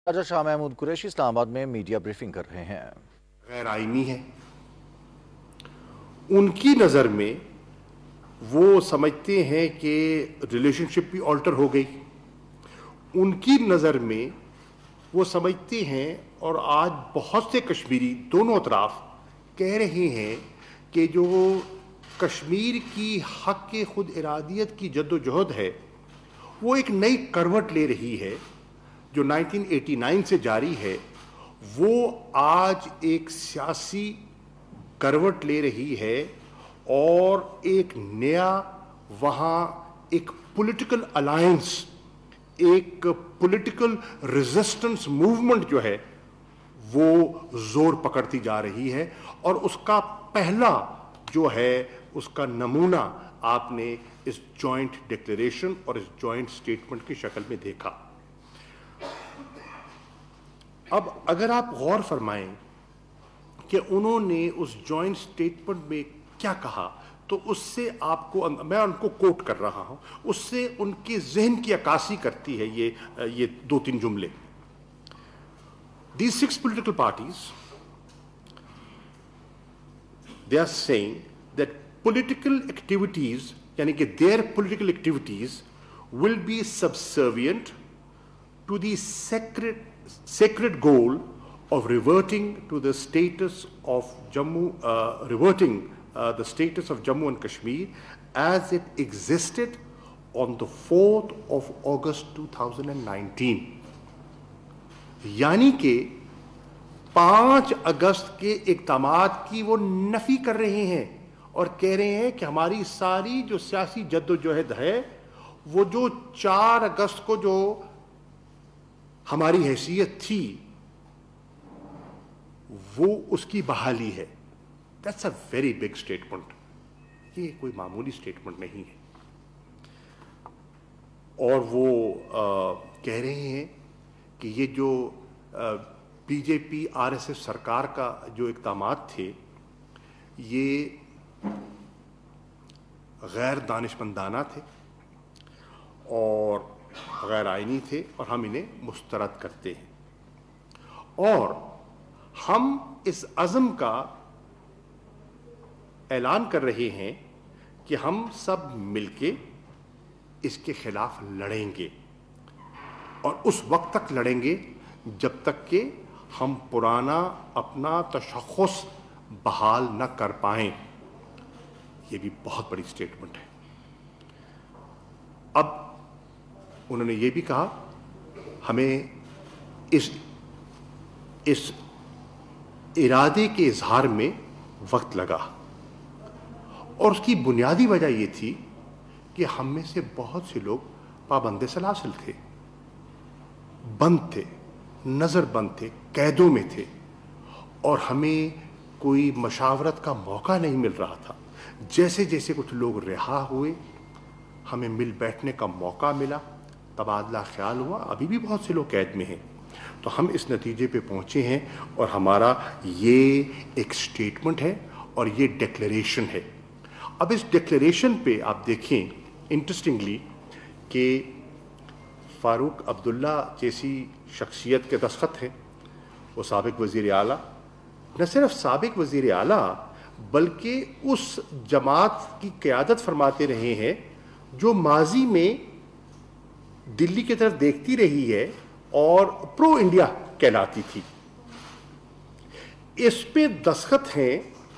राजा शाह महमूद कुरैशी इस्लामाबाद में media briefing कर रहे हैं। गैर आईनी है। उनकी नज़र में वो समझते हैं कि रिलेशनशिप भी ऑल्टर हो गई। उनकी नज़र में वो समझते हैं, और आज बहुत से कश्मीरी दोनों तरफ कह रहे हैं कि जो कश्मीर की हक के खुद इरादियत की जद्दोजहद है वो एक नई करवट ले रही है। जो 1989 से जारी है वो आज एक सियासी करवट ले रही है, और एक नया वहाँ एक पॉलिटिकल अलायंस, एक पॉलिटिकल रेजिस्टेंस मूवमेंट जो है वो जोर पकड़ती जा रही है। और उसका पहला जो है उसका नमूना आपने इस जॉइंट डिक्लेरेशन और इस जॉइंट स्टेटमेंट की शक्ल में देखा। अब अगर आप गौर फरमाएं कि उन्होंने उस जॉइंट स्टेटमेंट में क्या कहा, तो उससे आपको, मैं उनको कोट कर रहा हूं, उससे उनके जहन की अक्कासी करती है ये दो तीन जुमले। These 6 political parties, they are saying that political activities, यानी कि their political activities will be subservient to the sacred goal of reverting to the status of the status of Jammu and Kashmir as it existed on the 4th of August 2019। यानी कि 5 अगस्त के इक़दामात की वो नफी कर रहे हैं और कह रहे हैं कि हमारी सारी जो सियासी जद्दोजहद है वो जो 4 अगस्त को जो हमारी हैसियत थी वो उसकी बहाली है। That's a very big statement. ये कोई मामूली स्टेटमेंट नहीं है। और वो कह रहे हैं कि ये जो बीजेपी आरएसएस सरकार का जो इक़दामात थे ये गैर दानिशमंदाना थे और गैर आईनी थे, और हम इन्हें मुस्तरद करते हैं। और हम इस अज़म का ऐलान कर रहे हैं कि हम सब मिलके इसके खिलाफ लड़ेंगे, और उस वक्त तक लड़ेंगे जब तक कि हम पुराना अपना तशख़्ख़ुस बहाल न कर पाएं। ये भी बहुत बड़ी स्टेटमेंट है। अब उन्होंने ये भी कहा हमें इस इरादे के इजहार में वक्त लगा, और उसकी बुनियादी वजह ये थी कि हम में से बहुत से लोग पाबंद सलासिल थे, बंद थे, नज़र बंद थे, कैदों में थे, और हमें कोई मशावरत का मौका नहीं मिल रहा था। जैसे जैसे कुछ लोग रिहा हुए हमें मिल बैठने का मौका मिला, तबादला ख्याल हुआ। अभी भी बहुत से लोग कैद में हैं। तो हम इस नतीजे पे पहुँचे हैं, और हमारा ये एक स्टेटमेंट है और ये डिक्लेरेशन है। अब इस डिक्लेरेशन पे आप देखें इंटरेस्टिंगली कि फ़ारूक अब्दुल्ला जैसी शख्सियत के दस्तखत हैं। वो साबिक वज़ीर आला, न सिर्फ साबिक वज़ीर आला बल्कि उस जमात की क़यादत फरमाते रहे हैं जो माजी में दिल्ली की तरफ देखती रही है और प्रो इंडिया कहलाती थी। इस पे दस्तखत हैं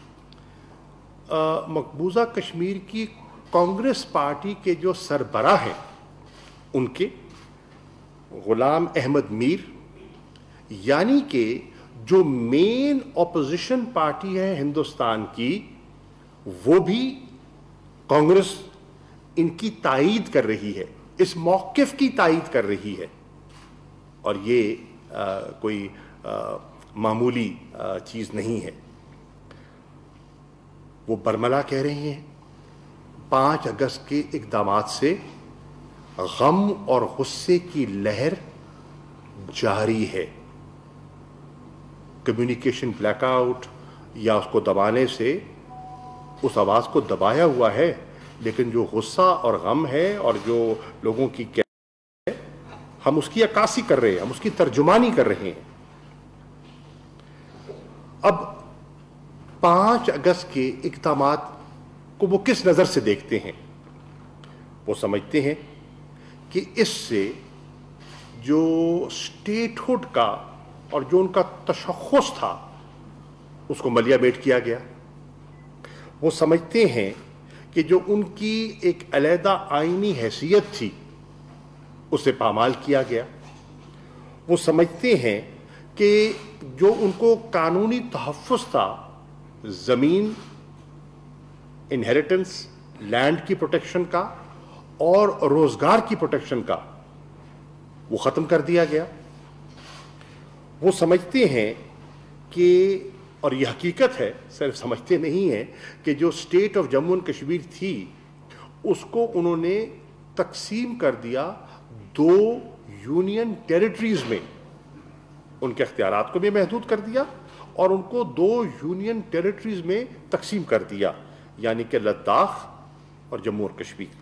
मकबूजा कश्मीर की कांग्रेस पार्टी के जो सरबराह हैं उनके, गुलाम अहमद मीर, यानी कि जो मेन ऑपोजिशन पार्टी है हिंदुस्तान की, वो भी कांग्रेस इनकी तायीद कर रही है, इस मौक़िफ़ की तायीद कर रही है। और ये कोई मामूली चीज़ नहीं है। वो बरमला कह रहे हैं 5 अगस्त के इक़दामात से गम और गुस्से की लहर जारी है। कम्युनिकेशन ब्लैकआउट या उसको दबाने से उस आवाज़ को दबाया हुआ है, लेकिन जो गुस्सा और गम है और जो लोगों की ہم اس کی عکاسی کر رہے ہیں, ہم اس کی ترجمانی کر رہے ہیں. اب 5 اگست کے اقدامات کو وہ کس نظر سے دیکھتے ہیں؟ وہ سمجھتے ہیں کہ اس سے جو اسٹیٹ ہوڈ کا اور جو ان کا تشخص تھا اس کو ملیہ میٹ کیا گیا. وہ سمجھتے ہیں کہ جو ان کی ایک علیحدہ آئینی حیثیت تھی اسے پامال کیا گیا. وہ سمجھتے ہیں کہ جو ان کو قانونی تحفظ تھا, زمین, انہیریٹنس, لینڈ کی پروٹیکشن کا اور روزگار کی پروٹیکشن کا, وہ ختم کر دیا گیا. وہ سمجھتے ہیں کہ, اور یہ حقیقت ہے, صرف سمجھتے نہیں ہیں, کہ جو state of Jammu and Kashmir تھی اس کو انہوں نے تقسیم کر دیا 2 یونین ٹیریٹریز میں. ان کے اختیارات کو بھی محدود کر دیا اور ان کو 2 یونین ٹیریٹریز میں تقسیم کر دیا, یعنی کہ لداخ اور جموں اور کشمیر.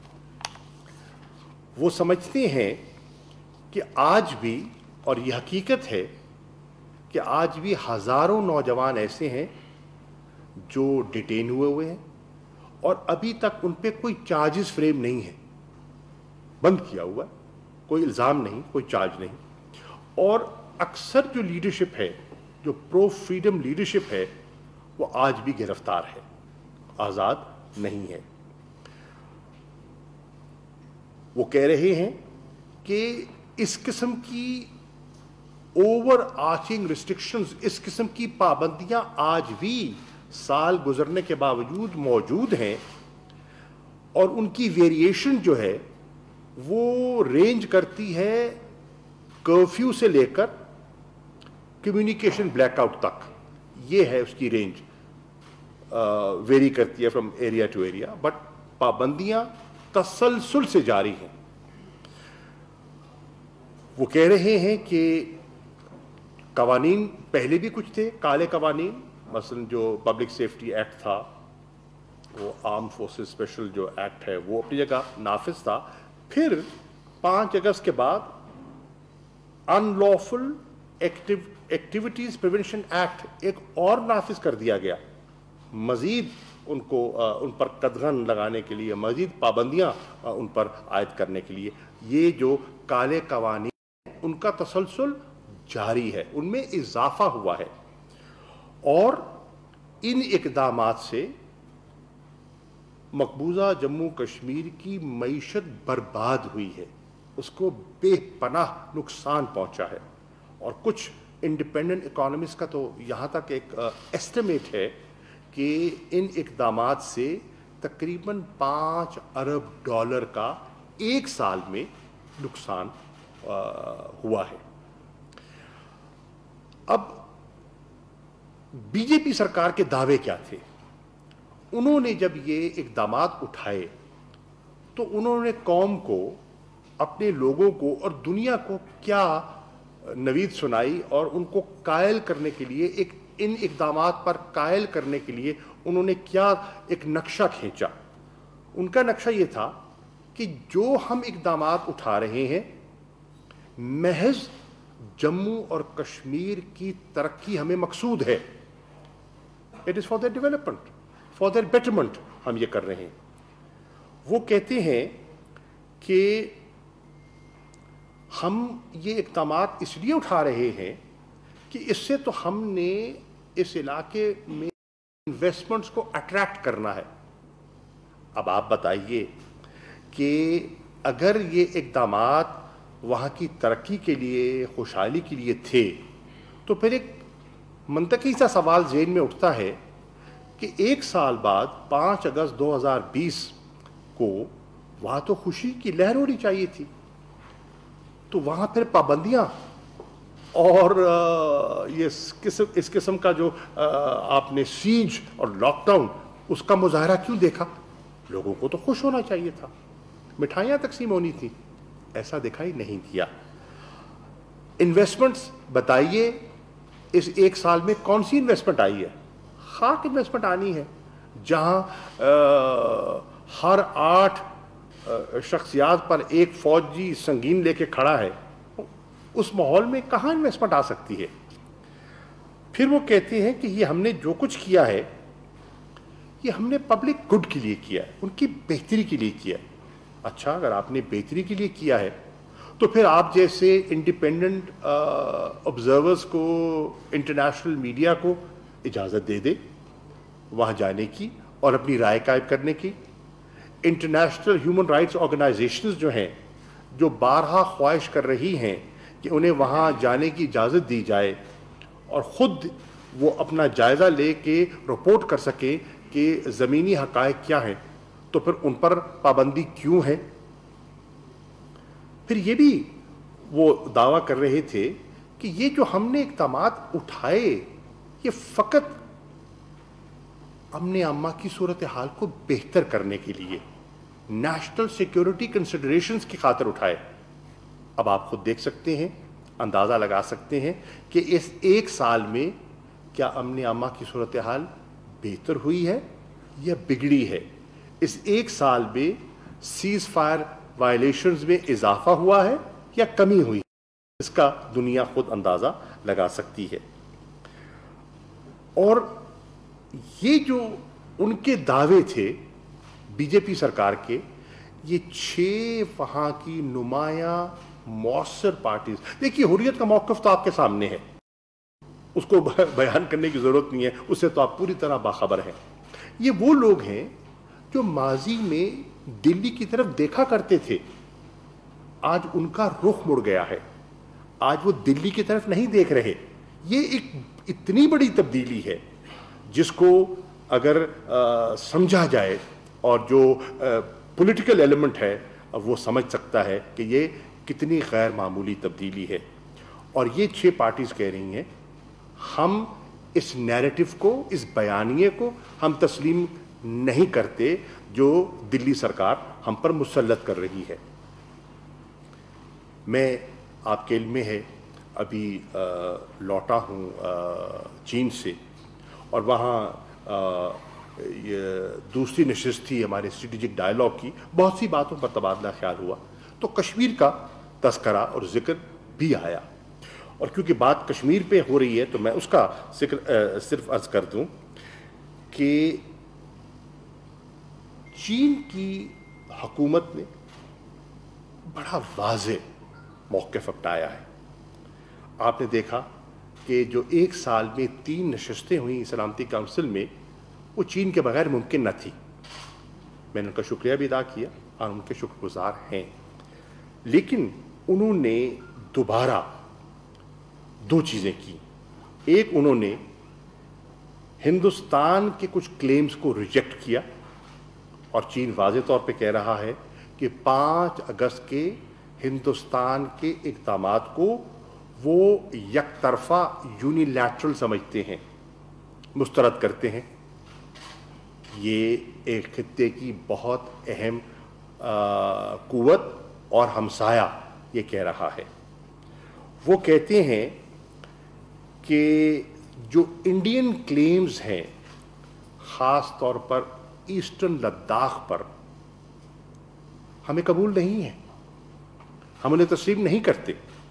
وہ سمجھتے ہیں کہ آج بھی, اور یہ حقیقت ہے کہ آج بھی ہزاروں نوجوان ایسے ہیں جو ڈیٹین ہوئے ہیں اور ابھی تک ان پہ کوئی چارجز فریم نہیں ہے, بند کیا ہوا ہے, کوئی الزام نہیں, کوئی چارج نہیں. اور اکثر جو لیڈرشپ ہے, جو پرو فریڈم لیڈرشپ ہے, وہ آج بھی گرفتار ہے, آزاد نہیں ہے. وہ کہہ رہے ہیں کہ اس قسم کی اوور آرچنگ ریسٹرکشنز, اس قسم کی پابندیاں آج بھی سال گزرنے کے باوجود موجود ہیں, اور ان کی ویریشن جو ہے وہ رینج کرتی ہے کرفیو سے لے کر کمیونیکیشن بلیک آؤٹ تک. یہ ہے اس کی رینج, ویری کرتی ہے from area to area, but پابندیاں تسلسل سے جاری ہیں. وہ کہہ رہے ہیں کہ قوانین پہلے بھی کچھ تھے, کالے قوانین, مثلا جو پبلک سیفٹی ایکٹ تھا, وہ آرم فورسز اسپیشل جو ایکٹ ہے وہ اپنی جگہ نافذ تھا. پھر 5 اگست کے بعد unlawful activities prevention act ایک اور نافذ کر دیا گیا, مزید ان پر قدغن لگانے کے لیے, مزید پابندیاں ان پر عائد کرنے کے لیے. یہ جو کالے قوانین ان کا تسلسل جاری ہے, ان میں اضافہ ہوا ہے, اور ان اقدامات سے مقبوضہ جموں کشمیر کی معیشت برباد ہوئی ہے, اس کو بے پناہ نقصان پہنچا ہے. اور کچھ انڈیپینڈنٹ اکانومسٹ کا تو یہاں تک ایک ایسٹیمیٹ ہے کہ ان اقدامات سے تقریباً $5 ارب کا ایک سال میں نقصان ہوا ہے. اب بی جے پی سرکار کے دعوے کیا تھے؟ انہوں نے جب یہ اقدامات اٹھائے تو انہوں نے قوم کو, اپنے لوگوں کو اور دنیا کو کیا نوید سنائی, اور ان کو قائل کرنے کے لیے, ان اقدامات پر قائل کرنے کے لیے انہوں نے کیا ایک نقشہ کھینچا. ان کا نقشہ یہ تھا کہ جو ہم اقدامات اٹھا رہے ہیں محض جموں اور کشمیر کی ترقی ہمیں مقصود ہے, it is for their development, for their betterment ہم یہ کر رہے ہیں. وہ کہتے ہیں کہ ہم یہ اقدامات اس لیے اٹھا رہے ہیں کہ اس سے تو ہم نے اس علاقے میں انویسٹمنٹس کو اٹریکٹ کرنا ہے. اب آپ بتائیے کہ اگر یہ اقدامات وہاں کی ترقی کے لیے, خوشحالی کے لیے تھے, تو پھر ایک منطقی سا سوال ذہن میں اٹھتا ہے کہ 1 سال بعد 5 اگست 2020 کو وہاں تو خوشی کی لہر ہونی چاہیے تھی, تو وہاں پھر پابندیاں اور اس قسم کا جو آپ نے سیج اور لاک ڈاؤن, اس کا مظاہرہ کیوں دیکھا؟ لوگوں کو تو خوش ہونا چاہیے تھا, مٹھائیاں تقسیم ہونی تھی, ایسا دکھائی نہیں دیا. انویسٹمنٹس بتائیے اس 1 سال میں کون سی انویسٹمنٹ آئی ہے؟ خاک انویسٹمنٹ آنی ہے, جہاں ہر 8 شخصیات پر ایک فوجی سنگین لے کے کھڑا ہے, اس ماحول میں کہاں انویسٹمنٹ آ سکتی ہے؟ پھر وہ کہتے ہیں کہ یہ ہم نے جو کچھ کیا ہے یہ ہم نے پبلک گڈ کے لیے کیا ہے، ان کی بہتری کے لیے کیا ہے۔ اچھا، اگر آپ نے بہتری کے لیے کیا ہے تو پھر آپ جیسے انڈیپینڈنٹ آبزرورز کو، انٹرنیشنل میڈیا کو اجازت دے دے وہاں جانے کی اور اپنی رائے قائم کرنے کی۔ انٹرنیشنل ہیومن رائٹس آرگنائزیشنز جو ہیں، جو بارہا خواہش کر رہی ہیں کہ انہیں وہاں جانے کی اجازت دی جائے اور خود وہ اپنا جائزہ لے کے رپورٹ کر سکیں کہ زمینی حقائق کیا ہیں، تو پھر ان پر پابندی کیوں ہے؟ پھر یہ بھی وہ دعویٰ کر رہے تھے کہ یہ جو ہم نے اقدامات اٹھائے یہ فقط امن عامہ کی صورتحال کو بہتر کرنے کے لیے، نیشنل سیکیورٹی کنسیڈریشنز کی خاطر اٹھائے۔ اب آپ خود دیکھ سکتے ہیں، اندازہ لگا سکتے ہیں کہ اس ایک سال میں کیا امن عامہ کی صورتحال بہتر ہوئی ہے یا بگڑی ہے؟ اس ایک سال میں سیز فائر وائلیشنز میں اضافہ ہوا ہے یا کمی ہوئی ہے؟ اس کا دنیا خود اندازہ لگا سکتی ہے۔ اور یہ جو ان کے دعوے تھے بی جے پی سرکار کے، یہ 6 وہاں کی نمایاں مؤثر پارٹیز، دیکھیے حریت کا موقف تو آپ کے سامنے ہے، اس کو بیان کرنے کی ضرورت نہیں ہے، اس سے تو آپ پوری طرح باخبر ہیں۔ یہ وہ لوگ ہیں جو ماضی میں دلی کی طرف دیکھا کرتے تھے، آج ان کا رخ مڑ گیا ہے، آج وہ دلی کی طرف نہیں دیکھ رہے۔ یہ ایک اتنی بڑی تبدیلی ہے جس کو اگر سمجھا جائے اور جو پولیٹیکل ایلیمنٹ ہے وہ سمجھ سکتا ہے کہ یہ کتنی غیر معمولی تبدیلی ہے۔ اور یہ 6 پارٹیز کہہ رہی ہیں ہم اس نیریٹو کو، اس بیانیے کو ہم تسلیم نہیں کرتے جو دلی سرکار ہم پر مسلط کر رہی ہے۔ میں آپ کے علم میں ہے ابھی لوٹا ہوں چین سے، اور وہاں دوسری نشست تھی ہمارے اسٹریٹجک ڈائلاگ کی، بہت سی باتوں پر تبادلہ خیال ہوا تو کشمیر کا تذکرہ اور ذکر بھی آیا، اور کیونکہ بات کشمیر پہ ہو رہی ہے تو میں اس کا ذکر صرف عرض کر دوں کہ چین کی حکومت نے بڑا واضح موقف اپنایا ہے۔ آپ نے دیکھا کہ جو ایک سال میں 3 نشستیں ہوئیں سلامتی کونسل میں، وہ چین کے بغیر ممکن نہ تھی۔ میں نے ان کا شکریہ بھی ادا کیا اور ان کے شکر گزار ہیں، لیکن انہوں نے دوبارہ 2 چیزیں کی۔ ایک، انہوں نے ہندوستان کے کچھ کلیمز کو ریجیکٹ کیا، اور چین واضح طور پہ کہہ رہا ہے کہ 5 اگست کے ہندوستان کے اقدامات کو وہ یک طرفہ یونیلیٹرل سمجھتے ہیں، مسترد کرتے ہیں۔ یہ ایک خطے کی بہت اہم قوت اور ہمسایہ یہ کہہ رہا ہے۔ وہ کہتے ہیں کہ جو انڈین کلیمز ہیں خاص طور پر ایسٹرن لداخ پر، ہمیں قبول نہیں ہیں، ہم انہیں تسلیم نہیں کرتے۔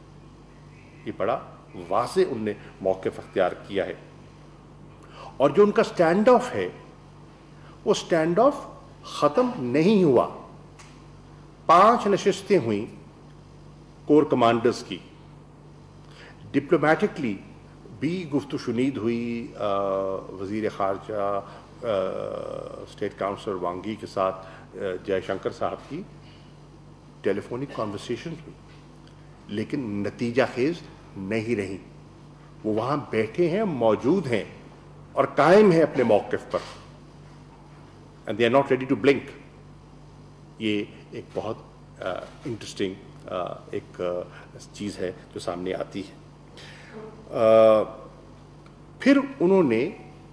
یہ بڑا واضح ان نے موقف اختیار کیا ہے، اور جو ان کا سٹینڈ آف ہے وہ سٹینڈ آف ختم نہیں ہوا۔ 5 نشستیں ہوئیں کور کمانڈرز کی، ڈپلومیٹکلی بھی گفت و شنید ہوئی، وزیر خارجہ اسٹیٹ کاؤنسلر وانگی کے ساتھ جے شنکر صاحب کی ٹیلی فونک کانورسیشن ہوئی، لیکن نتیجہ خیز نہیں رہی۔ وہ وہاں بیٹھے ہیں، موجود ہیں اور قائم ہیں اپنے موقف پر، and they are not ready to blink۔ یہ ایک بہت انٹرسٹنگ ایک چیز ہے جو سامنے آتی ہے۔ پھر انہوں نے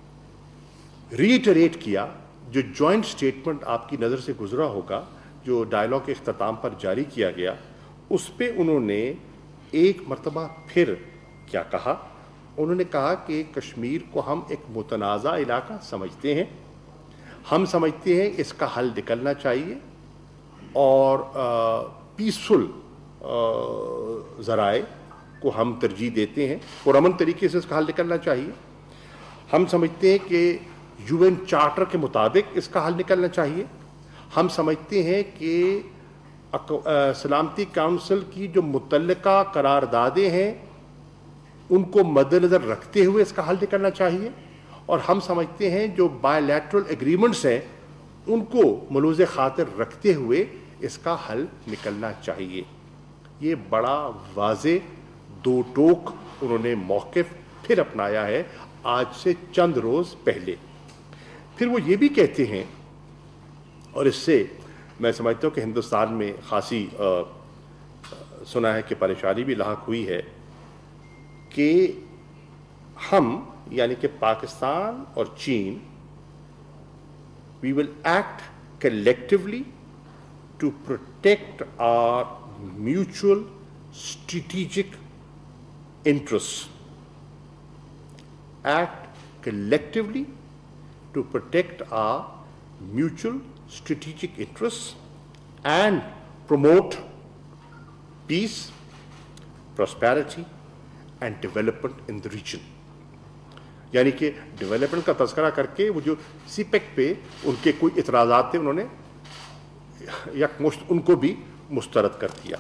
ریٹریٹ کیا، جو جوائنٹ سٹیٹمنٹ آپ کی نظر سے گزرا ہوگا جو ڈائلاگ کے اختتام پر جاری کیا گیا، اس پہ انہوں نے ایک مرتبہ پھر کیا کہا؟ انہوں نے کہا کہ کشمیر کو ہم ایک متنازع علاقہ سمجھتے ہیں، ہم سمجھتے ہیں اس کا حل نکلنا چاہیے، اور پیسفل ذرائع کو ہم ترجیح دیتے ہیں، پرامن طریقے سے اس کا حل نکلنا چاہیے. ہم سمجھتے ہیں کہ یو این چارٹر کے مطابق اس کا حل نکلنا چاہیے. ہم سمجھتے ہیں کہ سلامتی کونسل کی جو متعلقہ قراردادیں ہیں ان کو مد نظر رکھتے ہوئے اس کا حل نکلنا چاہیے. اور ہم سمجھتے ہیں جو بائی لیٹرل ایگریمنٹس ہیں ان کو ملوز خاطر رکھتے ہوئے اس کا حل نکلنا چاہیے. یہ بڑا واضح دو ٹوک انہوں نے موقف پھر اپنایا ہے آج سے چند روز پہلے. پھر وہ یہ بھی کہتے ہیں، اور اس سے میں سمجھتا ہوں کہ ہندوستان میں خاصی سنا ہے کہ پریشانی بھی لاحق ہوئی ہے، کہ ہم یعنی کہ پاکستان اور چین we will act collectively to protect our mutual strategic interests. Act collectively to protect our mutual strategic interests and promote peace, prosperity and development in the region. یعنی کہ ڈیولپمنٹ کا تذکرہ کر کے وہ جو سی پیک پہ ان کے کوئی اعتراضات تھے انہوں نے یکمشت ان کو بھی مسترد کر دیا.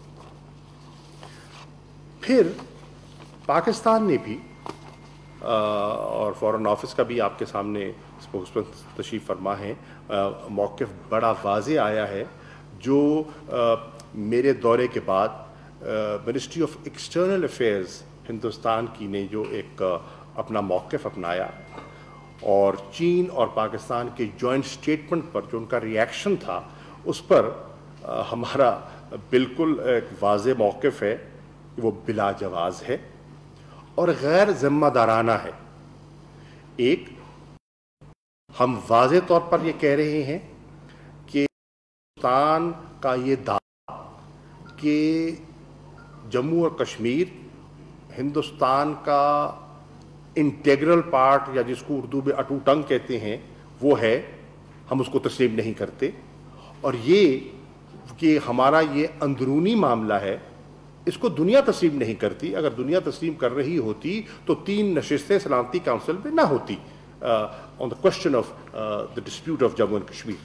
پھر پاکستان نے بھی اور فارن آفس کا بھی آپ کے سامنے اسپوکسمین تشریف فرما ہے، موقف بڑا واضح آیا ہے. جو میرے دورے کے بعد ministry of external affairs Hindustan کی نے جو ایک اپنا موقف اپنایا اور چین اور پاکستان کے جوائنٹ سٹیٹمنٹ پر جو ان کا ریاکشن تھا اس پر ہمارا بالکل ایک واضح موقف ہے کہ وہ بلا جواز ہے اور غیر ذمہ دارانہ ہے. ایک، ہم واضح طور پر یہ کہہ رہے ہیں کہ ہندوستان کا یہ دعویٰ کہ جموں اور کشمیر ہندوستان کا انٹیگرل پارٹ یا جس کو اردو میں اٹو ٹنگ کہتے ہیں وہ ہے، ہم اس کو تسلیم نہیں کرتے. اور یہ کہ ہمارا یہ اندرونی معاملہ ہے اس کو دنیا تسلیم نہیں کرتی. اگر دنیا تسلیم کر رہی ہوتی تو 3 نشستیں سلامتی کونسل میں نہ ہوتی on the question of the dispute of Jammu and Kashmir.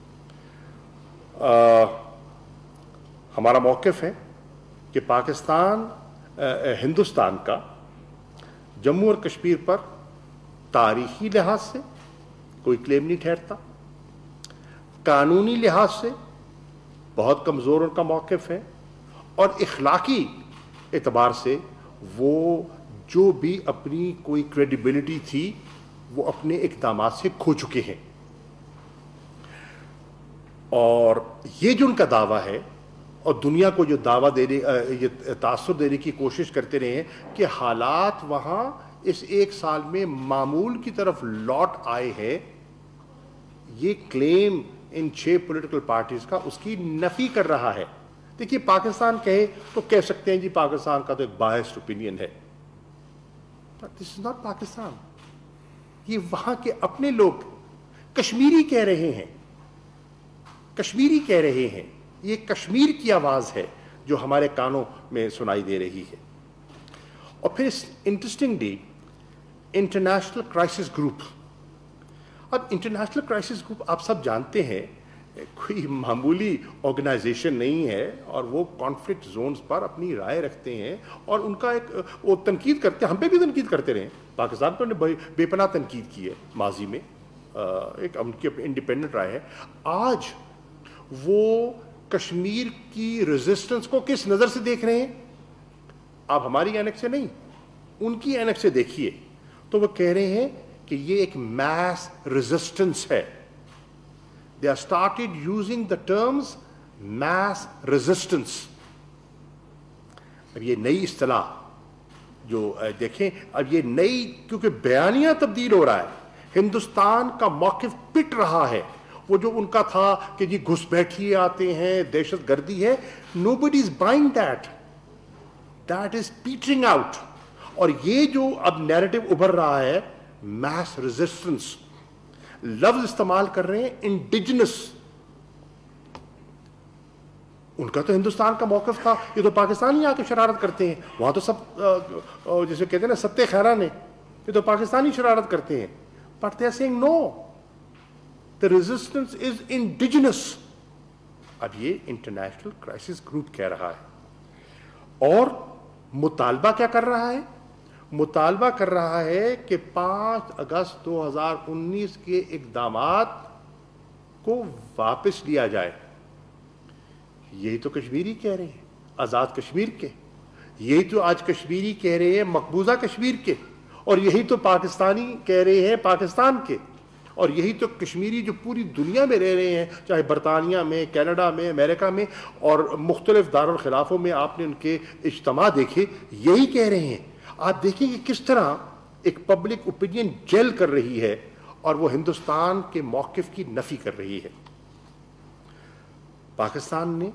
ہمارا موقف ہے کہ پاکستان ہندوستان کا جموں اور کشمیر پر تاریخی لحاظ سے کوئی کلیم نہیں ٹھہرتا، قانونی لحاظ سے بہت کمزور ان کا موقف ہے، اور اخلاقی اعتبار سے وہ جو بھی اپنی کوئی کریڈیبلٹی تھی وہ اپنے اقدامات سے کھو چکے ہیں. اور یہ جو ان کا دعویٰ ہے اور دنیا کو جو دعویٰ دینے یہ تاثر دینے کی کوشش کرتے رہے ہیں کہ حالات وہاں اس 1 سال میں معمول کی طرف لوٹ آئے ہیں، یہ کلیم ان 6 پولیٹیکل پارٹیز کا اس کی نفی کر رہا ہے. دیکھیے پاکستان کہے تو کہہ سکتے ہیں جی پاکستان کا تو ایک بائسڈ اوپینین ہے. This is not Pakistan. یہ وہاں کے اپنے لوگ کشمیری کہہ رہے ہیں، کشمیری کہہ رہے ہیں. یہ کشمیر کی آواز ہے جو ہمارے کانوں میں سنائی دے رہی ہے. اور پھر انٹرسٹنگلی انٹرنیشنل کرائسس گروپ. اب انٹرنیشنل کرائسس گروپ آپ سب جانتے ہیں کوئی معمولی آرگنائزیشن نہیں ہے، اور وہ کانفلکٹ زونز پر اپنی رائے رکھتے ہیں اور ان کا ایک وہ تنقید کرتے ہیں. ہم پہ بھی تنقید کرتے رہے، پاکستان پر بے پناہ تنقید کی ہے ماضی میں، ایک ان کی انڈیپینڈنٹ رائے ہے. آج وہ کشمیر کی ریزسٹنس کو کس نظر سے دیکھ رہے ہیں؟ آپ ہماری اینک سے نہیں، ان کی اینک سے دیکھیے تو وہ کہہ رہے ہیں کہ یہ ایک میس ریزسٹنس ہے. They have started using the terms mass resistance. اب یہ نئی اصطلاح جو دیکھیں، اب یہ نئی کیونکہ بیانیہ تبدیل ہو رہا ہے، ہندوستان کا موقف پٹ رہا ہے. وہ جو ان کا تھا کہ جی گھس بیٹھیے آتے ہیں، دہشت گردی ہے، nobody is buying that. That is petering out. اور یہ جو اب نیریٹو ابھر رہا ہے mass resistance، لفظ استعمال کر رہے ہیں انڈیجنس. ان کا تو ہندوستان کا موقف تھا یہ تو پاکستانی آ کے شرارت کرتے ہیں, وہاں تو سب جسے کہتے ہیں نا ستے خیران ہیں, یہ تو پاکستانی شرارت کرتے ہیں. But they are saying no, the resistance is indigenous. اب یہ انٹرنیشنل کرائسس گروپ کہہ رہا ہے اور مطالبہ کیا کر رہا ہے؟ مطالبہ کر رہا ہے کہ 5 اگست 2019 کے اقدامات کو واپس لیا جائے. یہی تو کشمیری کہہ رہے ہیں آزاد کشمیر کے, یہی تو آج کشمیری کہہ رہے ہیں مقبوضہ کشمیر کے, اور یہی تو پاکستانی کہہ رہے ہیں پاکستان کے, اور یہی تو کشمیری جو پوری دنیا میں رہ رہے ہیں, چاہے برطانیہ میں, کینیڈا میں, امریکہ میں اور مختلف دارالخلافوں میں آپ نے ان کے اجتماع دیکھے, یہی کہہ رہے ہیں. آپ دیکھیں کہ کس طرح ایک پبلک اوپینین جیل کر رہی ہے اور وہ ہندوستان کے موقف کی نفی کر رہی ہے. پاکستان نے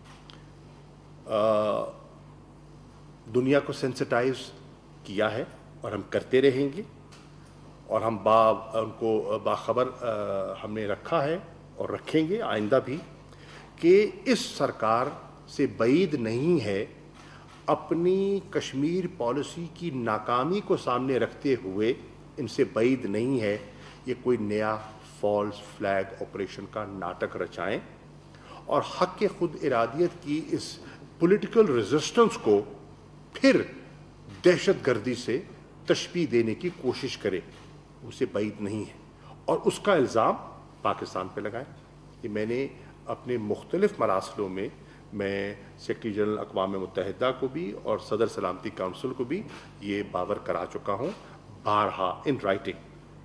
دنیا کو سینسٹائز کیا ہے اور ہم کرتے رہیں گے, اور ہم ان کو باخبر ہم نے رکھا ہے اور رکھیں گے آئندہ بھی, کہ اس سرکار سے بعید نہیں ہے اپنی کشمیر پالیسی کی ناکامی کو سامنے رکھتے ہوئے, ان سے بعید نہیں ہے یہ کوئی نیا فالس فلیگ آپریشن کا ناٹک رچائیں اور حق کے خود ارادیت کی اس پولیٹیکل ریزسٹنس کو پھر دہشت گردی سے تشبیہ دینے کی کوشش کرے. اسے بعید نہیں ہے اور اس کا الزام پاکستان پہ لگائیں. یہ میں نے اپنے مختلف مراسلوں میں سیکریٹری جنرل اقوام متحدہ کو بھی اور صدر سلامتی کونسل کو بھی یہ باور کرا چکا ہوں بارہا ان رائٹنگ.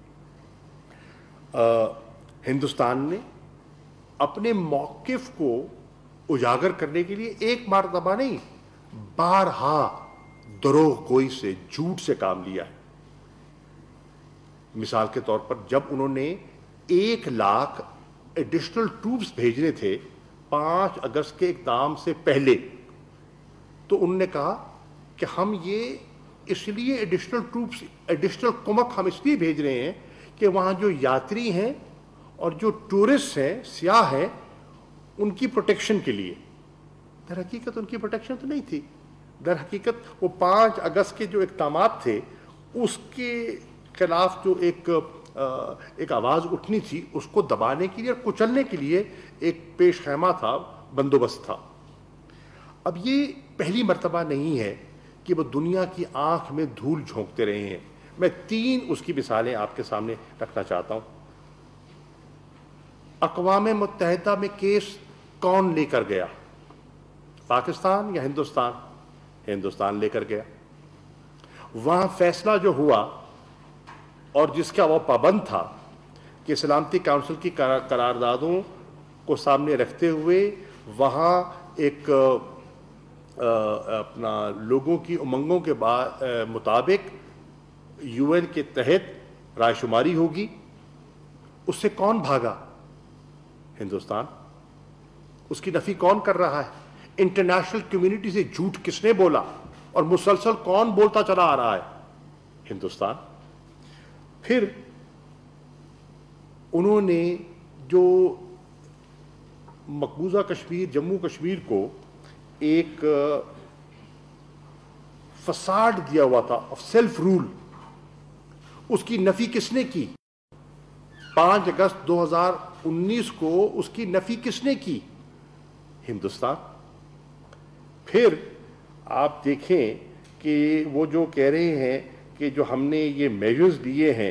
ہندوستان نے اپنے موقف کو اجاگر کرنے کے لیے ایک مرتبہ نہیں بارہا دروغ گوئی سے, جھوٹ سے کام لیا ہے. مثال کے طور پر جب انہوں نے 1 لاکھ ایڈیشنل ٹروپس بھیجنے تھے 5 اگست کے اقدام سے پہلے, تو انہوں نے کہا کہ ہم یہ اس لیے ایڈیشنل ٹروپس, ایڈیشنل کمک ہم اس لیے بھیج رہے ہیں کہ وہاں جو یاتری ہیں اور جو ٹورسٹ ہیں, سیاح ہیں, ان کی پروٹیکشن کے لیے. در حقیقت ان کی پروٹیکشن تو نہیں تھی. در حقیقت وہ 5 اگست کے جو اقدامات تھے اس کے خلاف جو ایک آواز اٹھنی تھی, اس کو دبانے کے لیے اور کچلنے کے لیے ایک پیش خیمہ تھا, بندوبست تھا. اب یہ پہلی مرتبہ نہیں ہے کہ وہ دنیا کی آنکھ میں دھول جھونکتے رہے ہیں. میں 3 اس کی مثالیں آپ کے سامنے رکھنا چاہتا ہوں. اقوام متحدہ میں کیس کون لے کر گیا, پاکستان یا ہندوستان؟ ہندوستان لے کر گیا. وہاں فیصلہ جو ہوا اور جس کا وہ پابند تھا کہ سلامتی کونسل کی قراردادوں کو سامنے رکھتے ہوئے وہاں ایک اپنا لوگوں کی امنگوں کے مطابق UN کے تحت رائے شماری ہوگی, اس سے کون بھاگا؟ ہندوستان. اس کی نفی کون کر رہا ہے؟ انٹرنیشنل کمیونٹی سے جھوٹ کس نے بولا اور مسلسل کون بولتا چلا آ رہا ہے؟ ہندوستان. پھر انہوں نے جو مقبوضہ کشمیر, جموں کشمیر کو ایک فساد دیا ہوا تھا آف سیلف رول, اس کی نفی کس نے کی؟ 5 اگست 2019 کو اس کی نفی کس نے کی؟ ہندوستان. پھر آپ دیکھیں کہ وہ جو کہہ رہے ہیں کہ جو ہم نے یہ میجرز لیے ہیں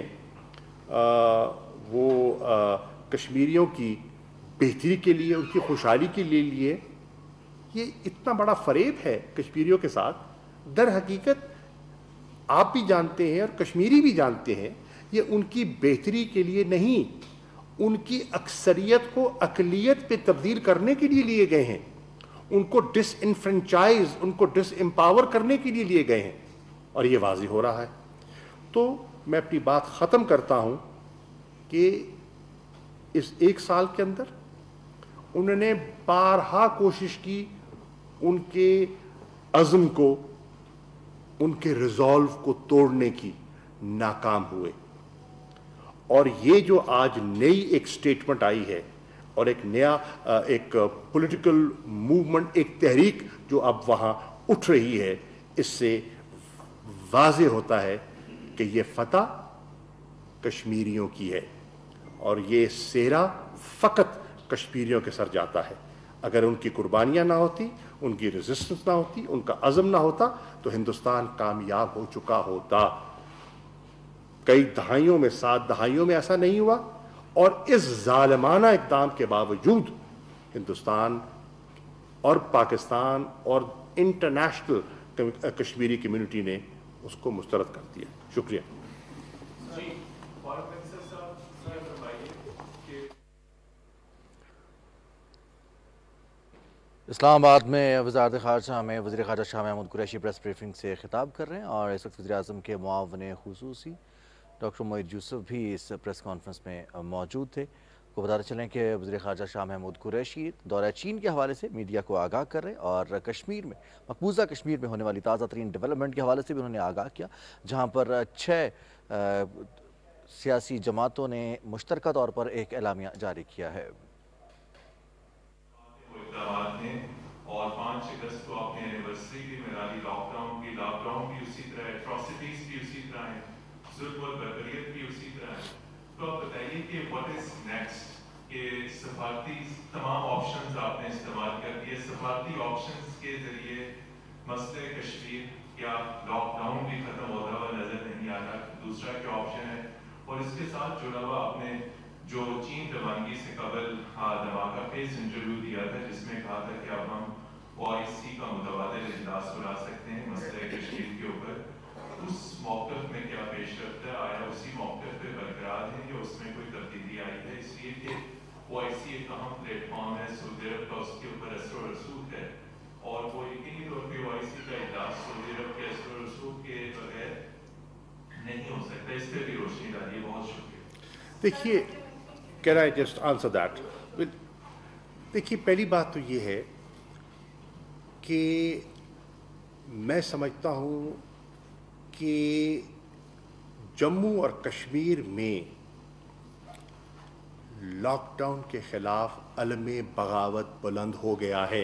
وہ کشمیریوں کی بہتری کے لیے, ان کی خوشحالی کے لیے, یہ اتنا بڑا فریب ہے کشمیریوں کے ساتھ. در حقیقت آپ بھی جانتے ہیں اور کشمیری بھی جانتے ہیں یہ ان کی بہتری کے لیے نہیں, ان کی اکثریت کو اقلیت پہ تبدیل کرنے کے لیے لیے گئے ہیں, ان کو ڈس انفرینچائز, ان کو ڈس امپاور کرنے کے لیے لیے گئے ہیں, اور یہ واضح ہو رہا ہے. تو میں اپنی بات ختم کرتا ہوں کہ اس 1 سال کے اندر انہوں نے بارہا کوشش کی ان کے عزم کو, ان کے ریزالو کو توڑنے کی, ناکام ہوئے. اور یہ جو آج نئی ایک سٹیٹمنٹ آئی ہے اور ایک نیا ایک پولیٹیکل موومنٹ، ایک تحریک جو اب وہاں اٹھ رہی ہے، اس سے واضح ہوتا ہے کہ یہ فتح کشمیریوں کی ہے اور یہ سہرا فقط کشمیریوں کے سر جاتا ہے۔ اگر ان کی قربانیاں نہ ہوتی، ان کی ریزسٹنس نہ ہوتی، ان کا عزم نہ ہوتا تو ہندوستان کامیاب ہو چکا ہوتا۔ کئی دہائیوں میں، 7 دہائیوں میں ایسا نہیں ہوا، اور اس ظالمانہ اقدام کے باوجود ہندوستان اور پاکستان اور انٹرنیشنل کشمیری کمیونٹی نے اس کو مسترد کر دیا۔ شکریہ۔ اسلام آباد میں وزارت خارجہ میں وزیر خارجہ شاہ محمود قریشی پریس بریفنگ سے خطاب کر رہے ہیں، اور اس وقت وزیراعظم کے معاون خصوصی ڈاکٹر معید یوسف بھی اس پریس کانفرنس میں موجود تھے۔ کو بتاتے چلیں کہ وزیر خارجہ شاہ محمود قریشی دورہ چین کے حوالے سے میڈیا کو آگاہ کر رہے ہیں، اور کشمیر میں، مقبوضہ کشمیر میں ہونے والی تازہ ترین ڈیولپمنٹ کے حوالے سے بھی انہوں نے آگاہ کیا، جہاں پر 6 سیاسی جماعتوں نے مشترکہ طور پر ایک اعلامیہ جاری کیا ہے۔ اور 5 اگست کو اپنے اینیورسری بھی میرادی لاک ڈاؤن بھی اسی طرح ہے، ایٹراسٹیز بھی اسی طرح ہیں، ظلم اور بربریت بھی اسی طرح ہے۔ تو آپ بتائیے کہ واٹ از نیکسٹ، کہ سفارتی تمام آپشنز آپ نے استعمال کر دیے، سفارتی آپشنز کے ذریعے مسئلہ کشمیر کیا لاک ڈاؤن بھی ختم ہوتا ہوا نظر نہیں آ رہا، دوسرا کیا آپشن ہے؟ اور اس کے ساتھ جڑا ہوا آپ نے جو چین روانگی سے قبل دھماکہ خیز انٹرویو دیا تھا، جس میں کہا تھا کہ اب ہم OIC کا متبادل اجلاس بلا سکتے ہیں مسئلہ کشمیر کے اوپر، اس موقف میں کیا پیش رفت ہے؟ آیا اسی موقف پہ برقرار ہے یا اس میں کوئی تبدیلی آئی ہے؟ اس لیے کہ OIC ایک اہم پلیٹ فارم ہے، سعودی عرب کا اس کے اوپر اثر و رسوخ ہے، اور وہ یقینی طور پہ OIC کا اجلاس سعودی عرب کے اثر و رسوخ کے بغیر نہیں ہو سکتا۔ اس پہ بھی روشنی ڈالیے، بہت شکریہ۔ دیکھیے، Can I just answer that? دیکھیے، پہلی بات تو یہ ہے کہ میں سمجھتا ہوں کہ جموں اور کشمیر میں لاک ڈاؤن کے خلاف علم بغاوت بلند ہو گیا ہے۔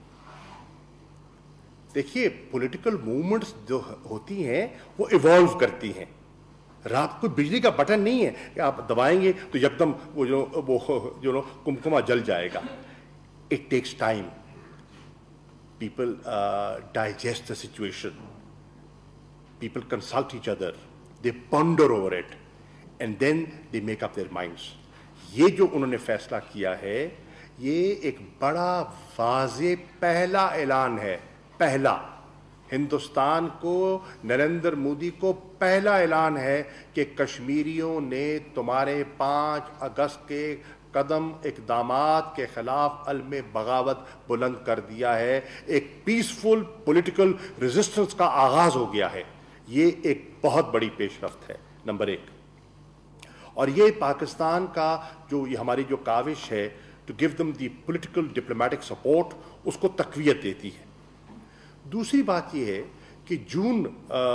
دیکھیے، پولیٹیکل موومنٹس جو ہوتی ہیں وہ ایوالو کرتی ہیں۔ رات کوئی بجلی کا بٹن نہیں ہے کہ آپ دبائیں گے تو یکدم وہ کمکما جل جائے گا۔ It takes time, people digest the situation, people consult each other, they ponder over it, and then they make up their minds. یہ جو انہوں نے فیصلہ کیا ہے، یہ ایک بڑا واضح پہلا اعلان ہے، پہلا ہندوستان کو، نریندر مودی کو پہلا اعلان ہے کہ کشمیریوں نے تمہارے 5 اگست کے قدم اقدامات کے خلاف علم بغاوت بلند کر دیا ہے۔ ایک پیسفل پولیٹیکل ریزسٹنس کا آغاز ہو گیا ہے۔ یہ ایک بہت بڑی پیش رفت ہے، نمبر 1۔ اور یہ پاکستان کا جو یہ ہماری جو کاوش ہے to give them the political diplomatic support, اس کو تقویت دیتی ہے۔ دوسری بات یہ ہے کہ جون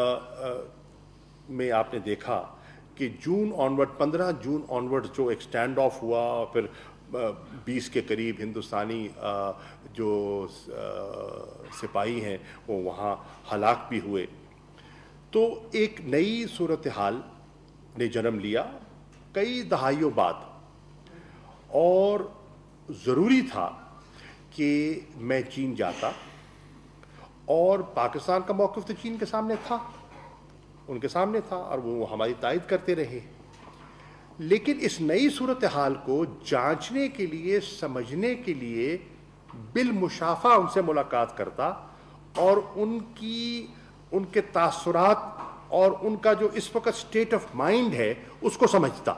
میں آپ نے دیکھا کہ جون آنورڈ، 15 جون آنورڈ جو ایک سٹینڈ آف ہوا، اور پھر 20 کے قریب ہندوستانی جو سپاہی ہیں وہ وہاں ہلاک بھی ہوئے، تو ایک نئی صورتحال نے جنم لیا کئی دہائیوں بعد، اور ضروری تھا کہ میں چین جاتا، اور پاکستان کا موقف تو چین کے سامنے تھا، ان کے سامنے تھا، اور وہ ہماری تائید کرتے رہے۔ لیکن اس نئی صورتحال کو جانچنے کے لیے، سمجھنے کے لیے بالمشافہ ان سے ملاقات کرتا، اور ان کے تاثرات اور ان کا جو اس وقت اسٹیٹ آف مائنڈ ہے اس کو سمجھتا۔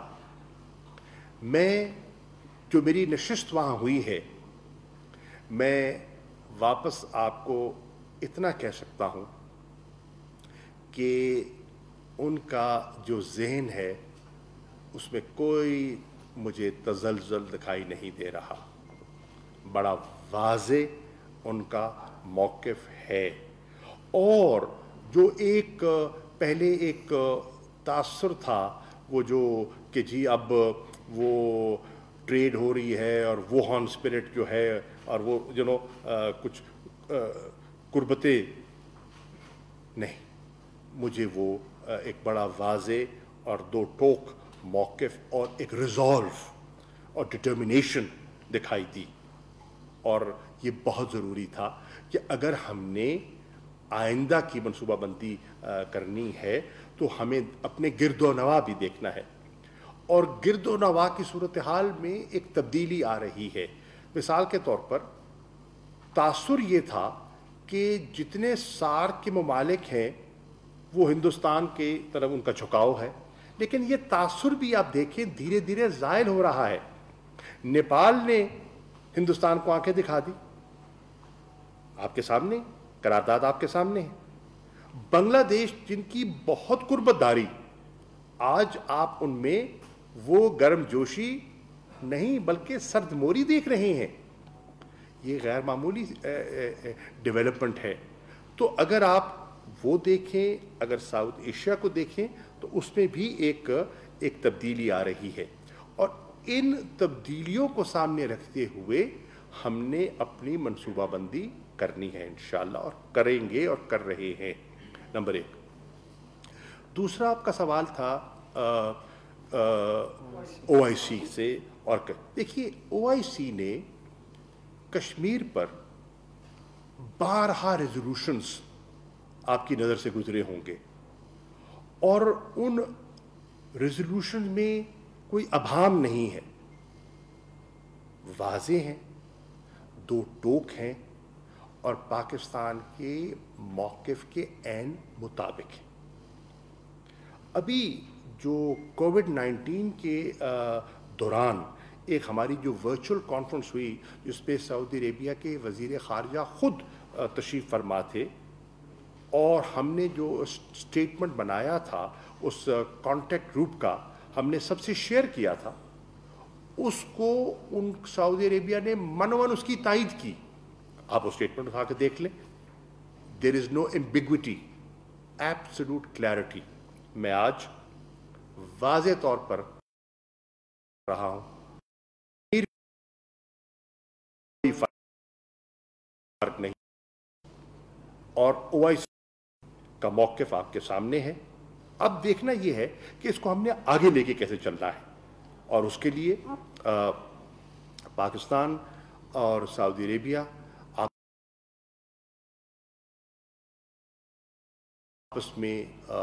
جو میری نشست وہاں ہوئی ہے، میں واپس آپ کو اتنا کہہ سکتا ہوں کہ ان کا جو ذہن ہے اس میں کوئی مجھے تزلزل دکھائی نہیں دے رہا، بڑا واضح ان کا موقف ہے۔ اور جو ایک پہلے ایک تاثر تھا وہ جو کہ جی اب وہ ट्रेड हो रही है और वुहान स्पिरिट जो है और वो कुछ कुर्बतें, नहीं, मुझे वो एक बड़ा वाज़े और दो टोक मौक़िफ़ और एक रिज़ॉल्व और डिटर्मिनेशन दिखाई दी। और ये बहुत ज़रूरी था कि अगर हमने आइंदा की मनसूबाबंदी करनी है तो हमें अपने गिरदो नवा भी देखना है, और गिरदो नवा की सूरत हाल में एक तब्दीली आ रही है। मिसाल के तौर पर तासुर ये था कि जितने सार्क के ममालिक हैं वो हिंदुस्तान के तरफ उनका झुकाव है, लेकिन ये तासुर भी आप देखें धीरे धीरे ज़ायल हो रहा है। नेपाल ने हिंदुस्तान को आंखें दिखा दी, आपके सामने करारदाद आपके सामने है। बांग्लादेश जिनकी बहुत कुर्बतदारी, आज आप उनमें वो गर्मजोशी नहीं बल्कि सर्दमोरी देख रहे हैं। ये गैर मामूली डेवलपमेंट है। तो अगर आप वो देखें, अगर साउथ एशिया को देखें तो उसमें भी एक तब्दीली आ रही है, और इन तब्दीलियों को सामने रखते हुए हमने अपनी मनसूबाबंदी करनी है इंशाअल्लाह, और करेंगे और कर रहे हैं। नंबर एक। दूसरा आपका सवाल था OIC से, और देखिए OIC ने कश्मीर पर 12 रेजोल्यूशंस आपकी नज़र से गुजरे होंगे, और उन रेजोल्यूशन में कोई अभाम नहीं है, वाज़े हैं, दो टोक हैं, और पाकिस्तान के मौक़िफ़ के ऐन मुताबिक है। अभी जो कोविड-19 के दौरान एक हमारी जो वर्चुअल कॉन्फ्रेंस हुई जिसपे सऊदी अरेबिया के वज़ीर ख़ारजा ख़ुद तशरीफ़ फरमा थे, और हमने जो स्टेटमेंट बनाया था उस कॉन्टेक्ट ग्रुप का हमने सबसे शेयर किया था, उसको उन सऊदी अरेबिया ने मनवन उसकी तायद की। आप वो स्टेटमेंट उठा के देख लें। There is no ambiguity, absolute clarity. मैं आज वाज़े तौर पर रहा हूं, कोई फर्क नहीं, और OIC का मौक़िफ़ आपके सामने है। अब देखना यह है कि इसको हमने आगे लेके कैसे चलना है, और उसके लिए पाकिस्तान और सऊदी अरेबिया आपस में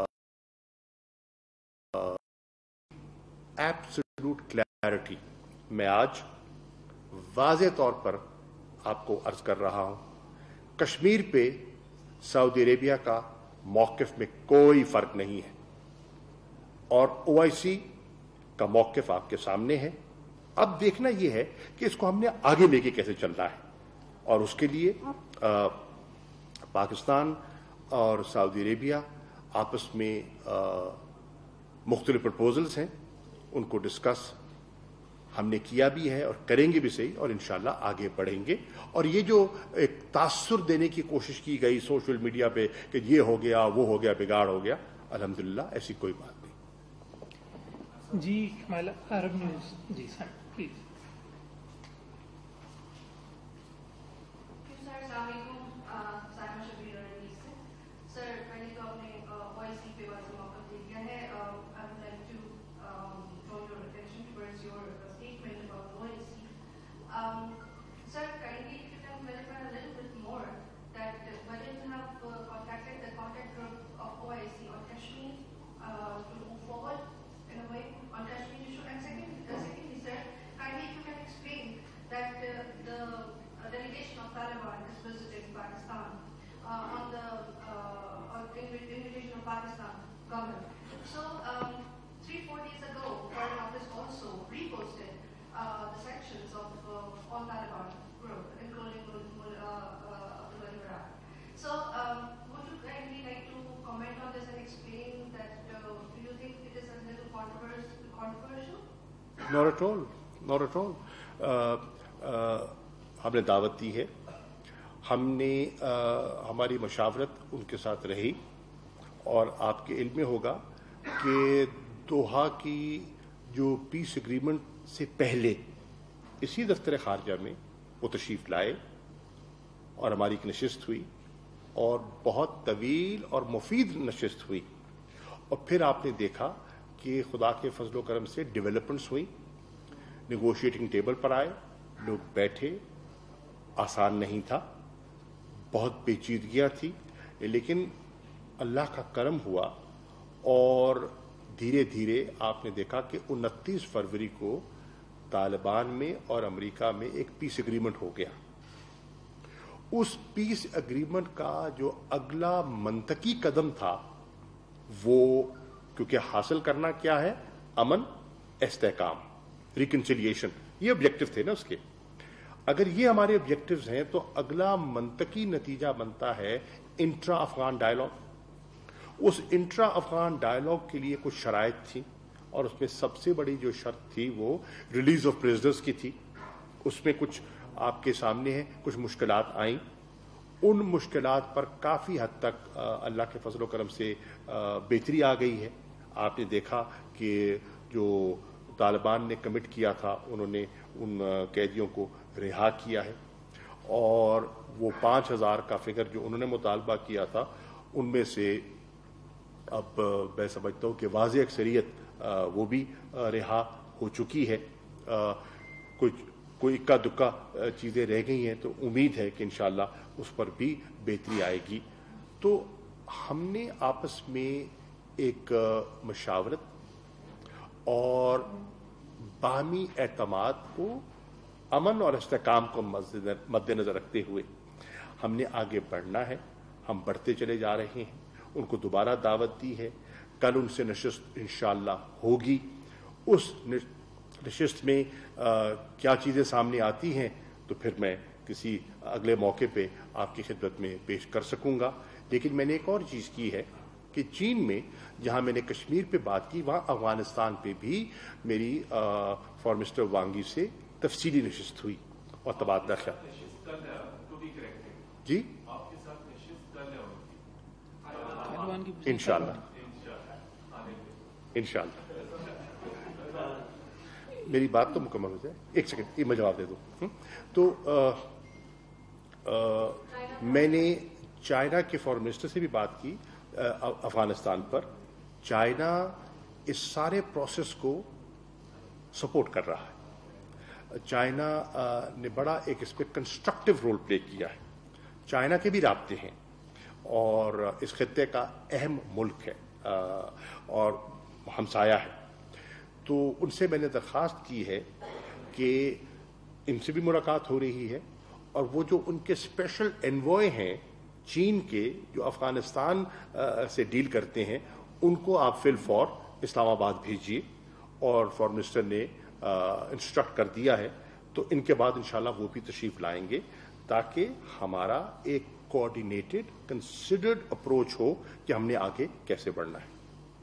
एब्सोल्यूट क्लैरिटी, मैं आज वाज़े तौर पर आपको अर्ज कर रहा हूं, कश्मीर पे सऊदी अरेबिया का मौक़िफ़ में कोई फ़र्क नहीं है, और OIC का मौक़िफ़ आपके सामने है। अब देखना यह है कि इसको हमने आगे लेके कैसे चलना है, और उसके लिए पाकिस्तान और सऊदी अरेबिया आपस में मुख्तलिफ प्रपोजल्स हैं, उनको डिस्कस हमने किया भी है और करेंगे भी सही, और इंशाल्लाह आगे बढ़ेंगे। और ये जो एक तासुर देने की कोशिश की गई सोशल मीडिया पे कि ये हो गया, वो हो गया, बिगाड़ हो गया, अल्हम्दुलिल्लाह ऐसी कोई बात नहीं। जी अरब न्यूज़, जी sir please. Not at all. हमने दावत दी है, हमने हमारी मशावरत उनके साथ रही, और आपके इल्म में होगा कि दोहा की जो पीस एग्रीमेंट से पहले इसी दफ्तर खारजा में वो तशरीफ़ लाए और हमारी एक नशिस्त हुई और बहुत तवील और मुफीद नशिस्त हुई। और फिर आपने देखा कि खुदा के फजलो करम से डेवलपमेंट्स हुई, नेगोशिएटिंग टेबल पर आए, लोग बैठे, आसान नहीं था, बहुत पेचीदगियाँ थी, लेकिन अल्लाह का करम हुआ और धीरे धीरे आपने देखा कि 29 फरवरी को तालिबान में और अमेरिका में एक पीस एग्रीमेंट हो गया। उस पीस एग्रीमेंट का जो अगला मंतकी कदम था वो, क्योंकि हासिल करना क्या है, अमन, इस्तेहकाम, रिकन्सिलिएशन, ये ऑब्जेक्टिव थे ना उसके। अगर ये हमारे ऑब्जेक्टिव्स हैं तो अगला मंतकी नतीजा बनता है इंट्रा अफगान डायलॉग। उस इंट्रा अफगान डायलॉग के लिए कुछ शराइत थी और उसमें सबसे बड़ी जो शर्त थी वो रिलीज ऑफ प्रिजनर्स की थी। उसमें कुछ आपके सामने है, कुछ मुश्किलात आईं। उन मुश्किलात पर काफ़ी हद तक अल्लाह के फजल करम से बेहतरी आ गई है। आपने देखा कि जो तालिबान ने कमिट किया था उन्होंने उन कैदियों को रिहा किया है और वो 5000 का फिगर जो उन्होंने मुतालबा किया था उनमें से अब मैं समझता हूँ कि वाज़ेह अक्सरियत वो भी रिहा हो चुकी है। कोई इक्का दुक्का चीज़ें रह गई हैं तो उम्मीद है कि इंशाअल्लाह उस पर भी बेहतरी आएगी। तो हमने आपस में एक मशावरत और बाहमी एतमाद को, अमन और इस्तेहकाम को मद्देनजर रखते हुए हमने आगे बढ़ना है। हम बढ़ते चले जा रहे हैं। उनको दोबारा दावत दी है, कल उनसे नशिस्त इंशाअल्लाह होगी। उस नशिस्त में क्या चीज़ें सामने आती हैं तो फिर मैं किसी अगले मौके पे आपकी खिदमत में पेश कर सकूंगा। लेकिन मैंने एक और चीज़ की है कि चीन में जहां मैंने कश्मीर पे बात की वहां अफगानिस्तान पे भी मेरी फॉरेन मिनिस्टर वांगी से तफसीली नशिस्त हुई और तबादला ख्याल। जी इंशाअल्लाह मेरी बात तो मुकम्मल हो जाए। एक सेकंड, ये मैं जवाब दे दूं। तो मैंने चाइना के फॉरेन मिनिस्टर से भी बात की अफगानिस्तान पर। चाइना इस सारे प्रोसेस को सपोर्ट कर रहा है। चाइना ने बड़ा एक इस पर कंस्ट्रक्टिव रोल प्ले किया है। चाइना के भी राब्ते हैं और इस खित्ते का अहम मुल्क है और हमसाया है। तो उनसे मैंने दरख्वास्त की है कि इनसे भी मुलाकात हो रही है और वो जो उनके स्पेशल एनवॉय हैं चीन के, जो अफगानिस्तान से डील करते हैं, उनको आप फिल फॉर इस्लामाबाद भेजिए। और फॉरेन मिनिस्टर ने इंस्ट्रक्ट कर दिया है तो इनके बाद इंशाल्लाह वो भी तशरीफ लाएंगे ताकि हमारा एक कोऑर्डिनेटेड कंसिडर्ड अप्रोच हो कि हमने आगे कैसे बढ़ना है।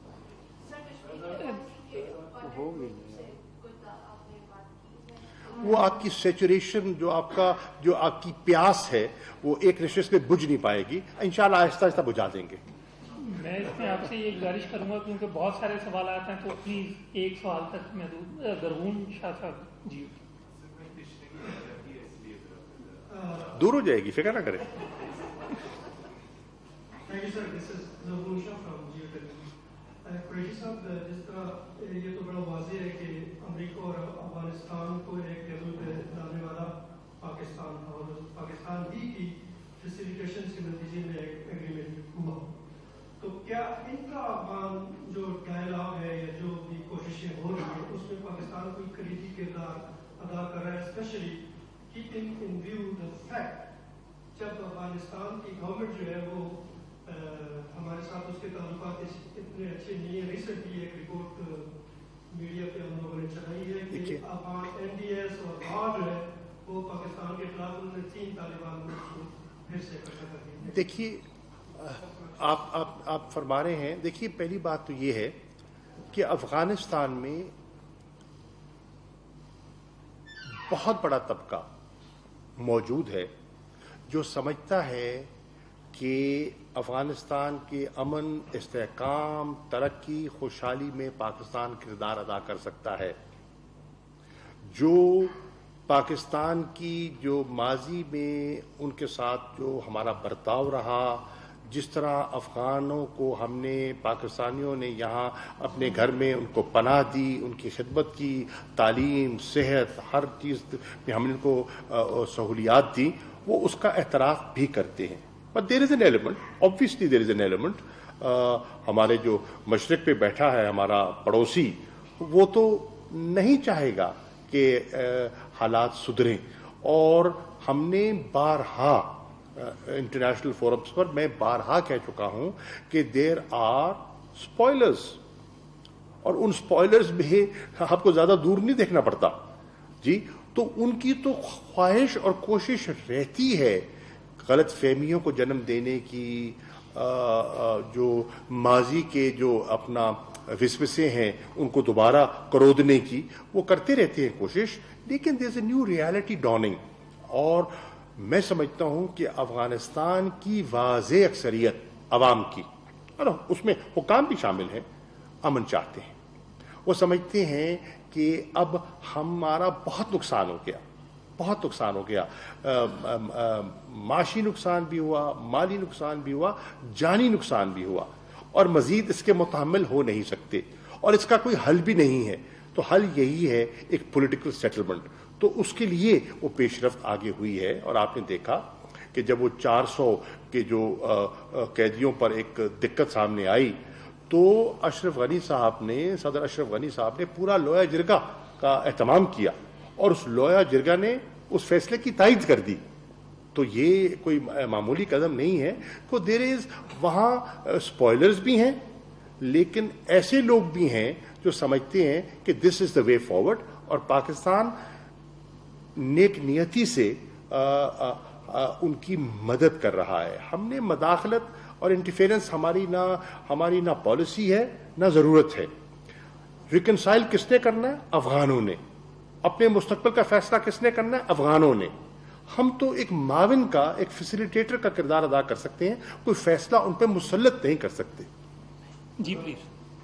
वो आपकी सैचुरेशन, जो आपकी प्यास है, वो एक नशिस्त पे बुझ नहीं पाएगी। इंशाल्लाह आहिस्ता आहिस्ता बुझा देंगे। मैं इसमें आपसे ये गुजारिश करूंगा क्योंकि बहुत सारे सवाल आते हैं तो प्लीज एक सवाल तक महदूद। गरहून शाह साहब जी। दूर हो जाएगी, फिक्र ना करें। कुरैशी साहब, जिस तरह ये तो बड़ा वाज़ेह है कि अमेरिका और अफगानिस्तान को एक लेवल पे लाने वाला पाकिस्तान था और पाकिस्तान ही की फैसिलिटेशन के नतीजे में एक एग्रीमेंट हुआ। तो क्या इनका अफगान जो डायलॉग है या जो भी कोशिशें हो रही है उसमें पाकिस्तान कोई कलीदी किरदार अदा कर रहा है, specially keeping in view the fact जब अफगानिस्तान की गवर्नमेंट जो है वो हमारे साथ उसके ताल्लुकात इतने अच्छे नहीं है। रिसेंटली एक रिपोर्ट मीडिया पे हम लोगों ने चलाई है कि अफगान एनडीएस और बाढ़ जो है वो पाकिस्तान के खिलाफ उन्होंने 3 तालिबान को फिर से इकट्ठा कर दिया। देखिए, आप फरमा रहे हैं। देखिए, पहली बात तो ये है कि अफगानिस्तान में बहुत बड़ा तबका मौजूद है जो समझता है कि अफगानिस्तान के अमन, इस्तेहकाम, तरक्की, खुशहाली में पाकिस्तान किरदार अदा कर सकता है। जो پاکستان کی جو ماضی میں ان کے ساتھ جو ہمارا برتاؤ رہا، جس طرح افغانوں کو ہم نے پاکستانیوں نے یہاں اپنے گھر میں ان کو پناہ دی، ان کی خدمت کی، تعلیم، صحت، ہر چیز میں ہم نے ان کو سہولیات دی، وہ اس کا اعتراف بھی کرتے ہیں. But there is an element, obviously there is an element. ہمارے جو مشرق پہ بیٹھا ہے ہمارا پڑوسی، وہ تو نہیں چاہے گا کہ حالات سدھریں، اور ہم نے بارہا انٹرنیشنل فورمز پر میں بارہا کہہ چکا ہوں کہ دیر آر اسپوائلرز، اور ان اسپوائلرز میں آپ کو زیادہ دور نہیں دیکھنا پڑتا جی. تو ان کی تو خواہش اور کوشش رہتی ہے غلط فہمیوں کو جنم دینے کی، جو ماضی کے جو اپنا وسوسے ہیں ان کو دوبارہ کرودنے کی، وہ کرتے رہتے ہیں کوشش. لیکن دیر از اے نیو ریالٹی ڈاننگ، اور میں سمجھتا ہوں کہ افغانستان کی واضح اکثریت عوام کی، اور اس میں حکام بھی شامل ہیں، امن چاہتے ہیں. وہ سمجھتے ہیں کہ اب ہمارا بہت نقصان ہو گیا، بہت نقصان ہو گیا، معاشی نقصان بھی ہوا، مالی نقصان بھی ہوا، جانی نقصان بھی ہوا، اور مزید اس کے متحمل ہو نہیں سکتے، اور اس کا کوئی حل بھی نہیں ہے. تو حل یہی ہے ایک پولیٹیکل سیٹلمنٹ. تو اس کے لیے وہ پیش رفت آگے ہوئی ہے. اور آپ نے دیکھا کہ جب وہ 400 کے جو قیدیوں پر ایک دقت سامنے آئی، تو اشرف غنی صاحب نے، صدر اشرف غنی صاحب نے پورا لویا جرگہ کا اہتمام کیا، اور اس لویا جرگہ نے اس فیصلے کی تائید کر دی. تو یہ کوئی معمولی قدم نہیں ہے. تو دیر از وہاں اسپوائلرز بھی ہیں، لیکن ایسے لوگ بھی ہیں جو سمجھتے ہیں کہ دس از دا وے فارورڈ، اور پاکستان نیک نیتی سے ان کی مدد کر رہا ہے. ہم نے مداخلت اور انٹرفیرنس ہماری نہ پالیسی ہے نہ ضرورت ہے. ریکنسائل کس نے کرنا ہے؟ افغانوں نے. اپنے مستقبل کا فیصلہ کس نے کرنا ہے؟ افغانوں نے. ہم تو ایک معاون کا، ایک فیسیلیٹیٹر کا کردار ادا کر سکتے ہیں، کوئی فیصلہ ان پہ مسلط نہیں کر سکتے. جی پلیز.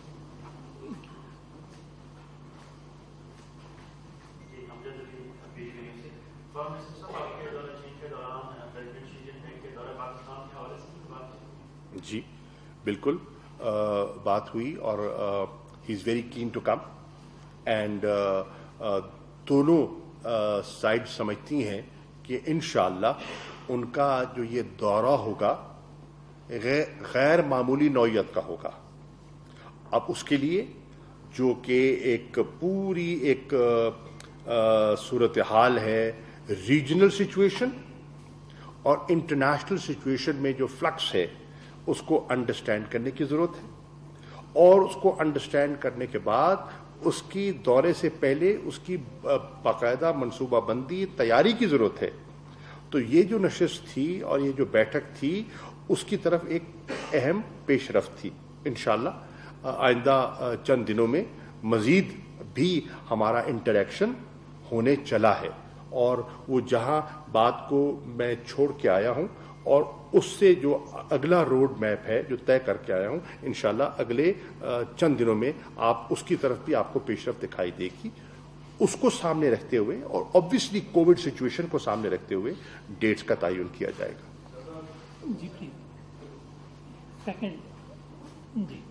جی بالکل بات ہوئی، اور he is very keen to come, and دونوں سائڈ سمجھتی ہیں کہ انشاءاللہ ان کا جو یہ دورہ ہوگا غیر معمولی نوعیت کا ہوگا. اب اس کے لیے جو کہ ایک پوری ایک صورتحال ہے، ریجنل سچویشن اور انٹرنیشنل سچویشن میں جو فلکس ہے، اس کو انڈرسٹینڈ کرنے کی ضرورت ہے. اور اس کو انڈرسٹینڈ کرنے کے بعد اس کی دورے سے پہلے اس کی باقاعدہ منصوبہ بندی، تیاری کی ضرورت ہے. تو یہ جو نشست تھی اور یہ جو بیٹھک تھی، اس کی طرف ایک اہم پیش رفت تھی. انشاءاللہ آئندہ چند دنوں میں مزید بھی ہمارا انٹریکشن ہونے چلا ہے، اور وہ جہاں بات کو میں چھوڑ کے آیا ہوں اور اس سے جو اگلا روڈ میپ ہے جو طے کر کے آیا ہوں، انشاءاللہ اگلے چند دنوں میں آپ اس کی طرف بھی آپ کو پیش رفت دکھائی دے گی. اس کو سامنے رکھتے ہوئے اور آبویسلی کووڈ سچویشن کو سامنے رکھتے ہوئے ڈیٹس کا تعین کیا جائے گا. جی پلیز. سیکنڈ. جی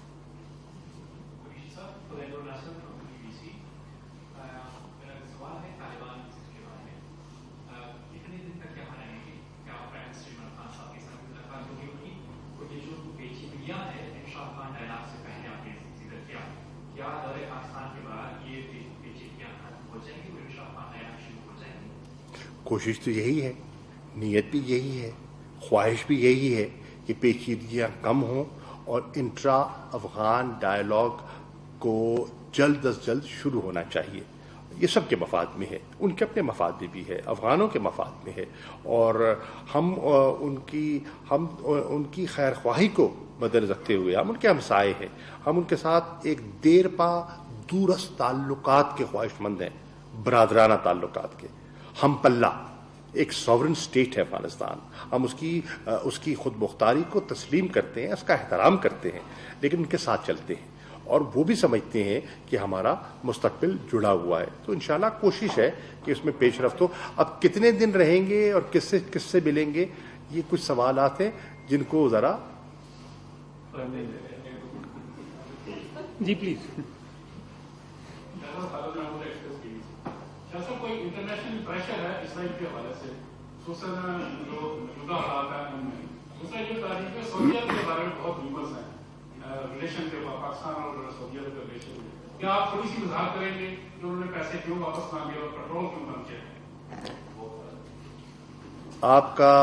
کوشش تو یہی ہے، نیت بھی یہی ہے، خواہش بھی یہی ہے کہ پیچیدگیاں کم ہوں اور انٹرا افغان ڈائلاگ کو جلد از جلد شروع ہونا چاہیے. یہ سب کے مفاد میں ہے، ان کے اپنے مفاد میں بھی ہے، افغانوں کے مفاد میں ہے، اور ہم ان کی خیر خواہی کو مدنظر رکھتے ہوئے ہم ان کے ہمسائے ہیں، ہم ان کے ساتھ ایک دیر پا دورست تعلقات کے خواہش مند ہیں، برادرانہ تعلقات کے. ہم پلہ ایک ساورن اسٹیٹ ہے افغانستان، ہم اس کی خود مختاری کو تسلیم کرتے ہیں، اس کا احترام کرتے ہیں، لیکن ان کے ساتھ چلتے ہیں. اور وہ بھی سمجھتے ہیں کہ ہمارا مستقبل جڑا ہوا ہے. تو انشاءاللہ کوشش ہے کہ اس میں پیش رفت ہو. اب کتنے دن رہیں گے اور کس سے ملیں گے, یہ کچھ سوالات ہیں جن کو ذرا جی پلیز. کوئی انٹرنیشنل پریشر ہے اسرائیل کے حوالے سے, خصوصاً جو موجودہ حالات ہیں ان میں دوسرا یہ تاریخ ہے سعودیت کے بارے میں بہت رومرز ہیں ریلیشن کے پاکستان اور سعودیت کے ریلیشن میں, کیا آپ تھوڑی سی وضاحت کریں گے کہ انہوں نے پیسے کیوں واپس نہ لیے اور پیٹرول کیوں بند کیا؟ آپ کا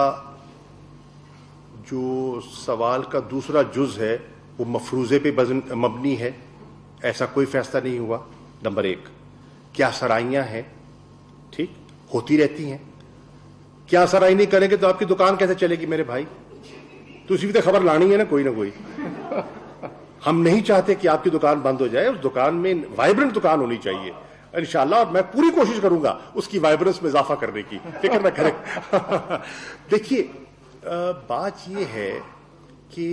جو سوال کا دوسرا جز ہے وہ مفروضے پہ مبنی ہے. ایسا کوئی فیصلہ نہیں ہوا. نمبر 1, کیا سرائیاں ہیں, ٹھیک ہوتی رہتی ہیں. کیا سرائی نہیں کریں گے تو آپ کی دکان کیسے چلے گی میرے بھائی؟ تو اسی بھی تو خبر لانی ہے نا کوئی نہ کوئی. ہم نہیں چاہتے کہ آپ کی دکان بند ہو جائے. اس دکان میں وائبرنٹ دکان ہونی چاہیے انشاءاللہ, اور میں پوری کوشش کروں گا اس کی وائبرنس میں اضافہ کرنے کی, فکر نہ کریں. دیکھیے بات یہ ہے کہ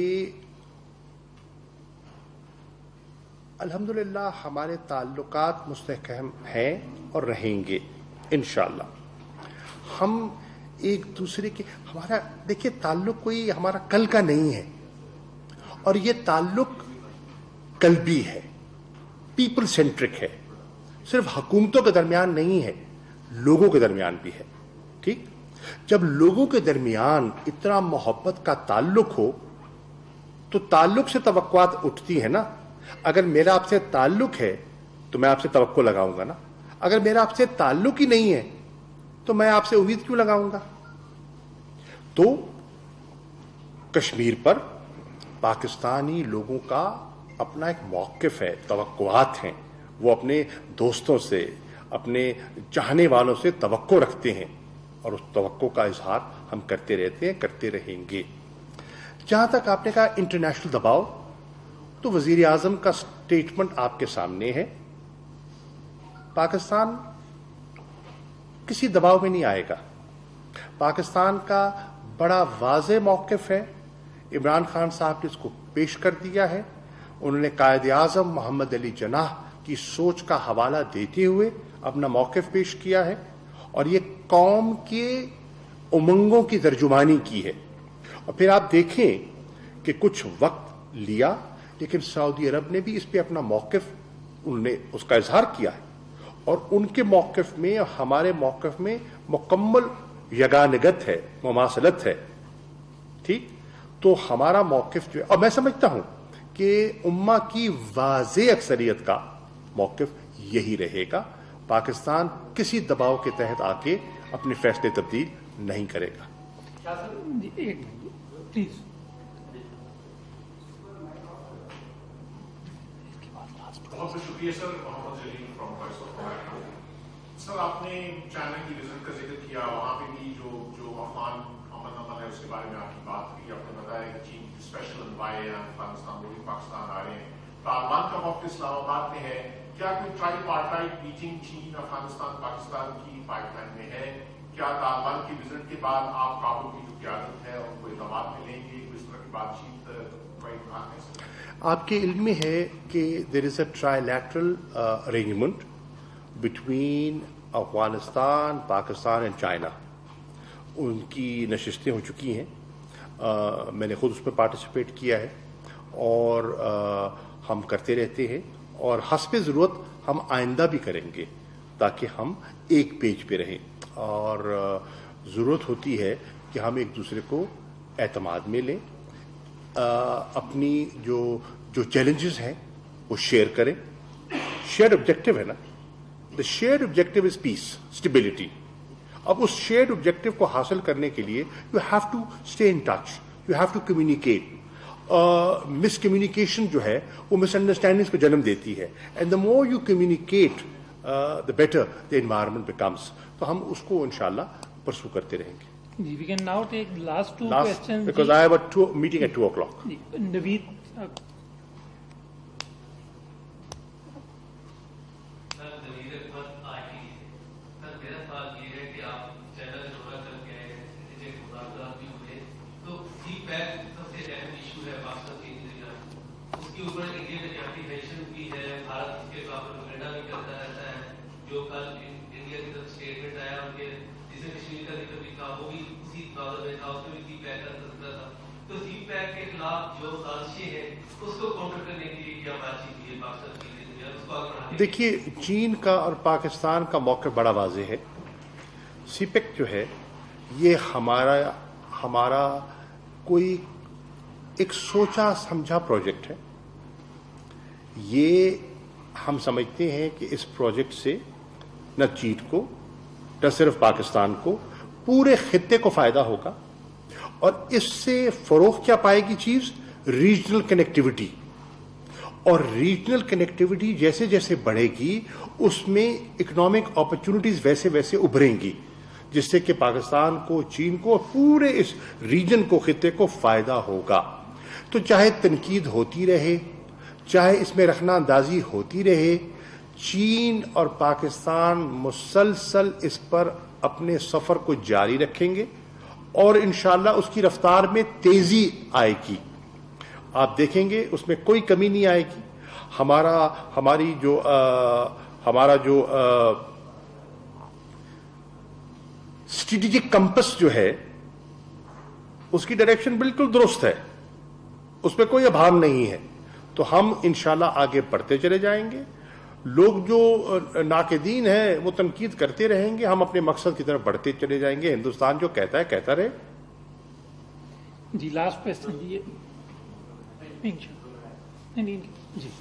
الحمدللہ ہمارے تعلقات مستحکم ہیں اور رہیں گے انشاءاللہ. ہم ایک دوسرے کے ہمارا دیکھیے تعلق کوئی ہمارا کل کا نہیں ہے, اور یہ تعلق قلبی ہے, پیپل سینٹرک ہے. صرف حکومتوں کے درمیان نہیں ہے, لوگوں کے درمیان بھی ہے. ٹھیک, جب لوگوں کے درمیان اتنا محبت کا تعلق ہو تو تعلق سے توقعات اٹھتی ہیں نا. اگر میرا آپ سے تعلق ہے تو میں آپ سے توقع لگاؤں گا نا. اگر میرا آپ سے تعلق ہی نہیں ہے تو میں آپ سے امید کیوں لگاؤں گا؟ تو کشمیر پر پاکستانی لوگوں کا اپنا ایک موقف ہے, توقعات ہیں. وہ اپنے دوستوں سے, اپنے چاہنے والوں سے توقع رکھتے ہیں, اور اس توقع کا اظہار ہم کرتے رہتے ہیں, کرتے رہیں گے. جہاں تک آپ نے کہا انٹرنیشنل دباؤ, تو وزیر اعظم کا سٹیٹمنٹ آپ کے سامنے ہے. پاکستان کسی دباؤ میں نہیں آئے گا. پاکستان کا بڑا واضح موقف ہے. عمران خان صاحب نے اس کو پیش کر دیا ہے. انہوں نے قائد اعظم محمد علی جناح کی سوچ کا حوالہ دیتے ہوئے اپنا موقف پیش کیا ہے, اور یہ قوم کے امنگوں کی ترجمانی کی ہے. اور پھر آپ دیکھیں کہ کچھ وقت لیا, لیکن سعودی عرب نے بھی اس پہ اپنا موقف انہوں نے اس کا اظہار کیا ہے, اور ان کے موقف میں اور ہمارے موقف میں مکمل یگانگت ہے, مماثلت ہے. ٹھیک, تو ہمارا موقف جو ہے, اور میں سمجھتا ہوں کہ امہ کی واضح اکثریت کا موقف یہی رہے گا. پاکستان کسی دباؤ کے تحت آ کے اپنے فیصلے تبدیل نہیں کرے گا. پلیز. بہت بہت شکریہ sir. Muhammad Jalil from Voice of America. Sir آپ نے چائنا کی وزٹ کا ذکر کیا, وہاں پہ بھی جو افغان امن ہے اس کے بارے میں آپ کی بات کی. آپ نے بتایا کہ چین کی اسپیشل انوائے ہیں افغانستان, وہ بھی پاکستان آ رہے ہیں. طالبان کا موقف اسلام آباد میں ہے. کیا کوئی ٹرائی پارٹائٹ میٹنگ چین افغانستان پاکستان کی پائپ لائن میں ہے؟ کیا طالبان کی وزٹ کے بعد آپ کابل کی جو قیادت ہے ان کو اعتماد ملیں گے؟ اس طرح کی بات چیت آپ کے علم میں ہے کہ there is a trilateral arrangement between Afghanistan, Pakistan and China. ان کی نشستیں ہو چکی ہیں. میں نے خود اس میں پارٹیسپیٹ کیا ہے, اور ہم کرتے رہتے ہیں, اور حسب ضرورت ہم آئندہ بھی کریں گے تاکہ ہم ایک پیج پہ رہیں. اور ضرورت ہوتی ہے کہ ہم ایک دوسرے کو اعتماد میں لیں, اپنی جو چیلنجز ہیں وہ شیئر کریں. شیئرڈ آبجیکٹو ہے نا, the shared objective is peace, stability. اب اس شیئرڈ آبجیکٹو کو حاصل کرنے کے لیے you have to stay in touch, you have to communicate. Miscommunication جو ہے وہ مس انڈرسٹینڈنگس کو جنم دیتی ہے, and the more you communicate the better the environment becomes. تو ہم اس کو انشاءاللہ پرسو کرتے رہیں گے. We can now take last two questions. Because I have a meeting at 2 o'clock. Naveed. سب سے اہم ایشو ہے پاکستان کی اس کے اوپر انڈیا نے मेंशन की है, भारत इसके प्रोपेगेंडा भी करता रहता है। जो कल इंडिया की तरफ स्टेटमेंट आया उनके, जिसे कश्मीर का जिक्र भी था, वो भी उसी ट्राउजर में था, उसमें भी सीपैक का तस्करा था। तो सीपैक के खिलाफ जो साजिशें हैं उसको काउंटर करने के लिए क्या बातचीत हुई है पाकिस्तान की? देखिए, चीन का और पाकिस्तान का मौक़िफ़ बड़ा वाज़ेह है। सीपैक जो है ये हमारा कोई एक सोचा समझा प्रोजेक्ट है। ये हम समझते हैं कि इस प्रोजेक्ट से न चीन को, न सिर्फ पाकिस्तान को, पूरे खित्ते को फ़ायदा होगा। और इससे फ़रोग़ क्या पाएगी चीज़? Regional connectivity. और रीजनल कनेक्टिविटी जैसे जैसे बढ़ेगी उसमें इकोनॉमिक अपॉर्चुनिटीज़ वैसे वैसे उभरेंगी, जिससे कि पाकिस्तान को, चीन को और पूरे इस रीजन को, खित्ते को फ़ायदा होगा। तो चाहे तनकीद होती रहे, चाहे इसमें रखना अंदाजी होती रहे, चीन और पाकिस्तान मुसलसल इस पर अपने सफ़र को जारी रखेंगे और इंशाअल्लाह उसकी रफ्तार में तेज़ी आएगी। आप देखेंगे उसमें कोई कमी नहीं आएगी। हमारा जो स्ट्रेटेजिक कंपस जो है उसकी डायरेक्शन बिल्कुल दुरुस्त है, उसमें कोई अभाव नहीं है। तो हम इंशाल्लाह आगे बढ़ते चले जाएंगे। लोग जो नाक़दीन हैं वो तनकीद करते रहेंगे, हम अपने मकसद की तरफ बढ़ते चले जाएंगे। हिंदुस्तान जो कहता है कहता रहे। जी, लास्ट क्वेश्चन जी। जी,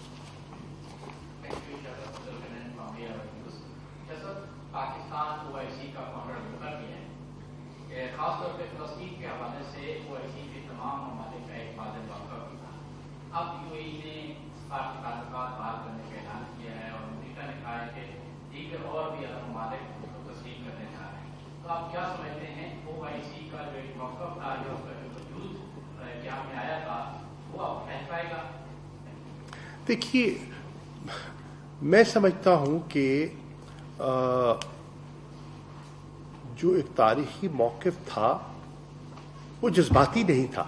पाकिस्तान OIC का काउंटर कर दिया है, खासतौर पे फ़लस्तीन के हवाले से OIC के तमाम ममालिक का एक वाज़ेह मौक़िफ़ था। अब UAE ने भारतीय ताल्लुकात बहाल करने का ऐलान किया है और अमेरिका ने कहा है कि दीगर और भी अरब ममालिक उसको तस्लीम करने जा रहे हैं। तो आप क्या समझते हैं OIC का जो एक मौक़िफ़ था, जो उसका जो वजूद क्या में आया था, वो अब रह पाएगा? देखिए, मैं समझता हूं कि जो एक तारीखी मौक़िफ़ था वो जज्बाती नहीं था,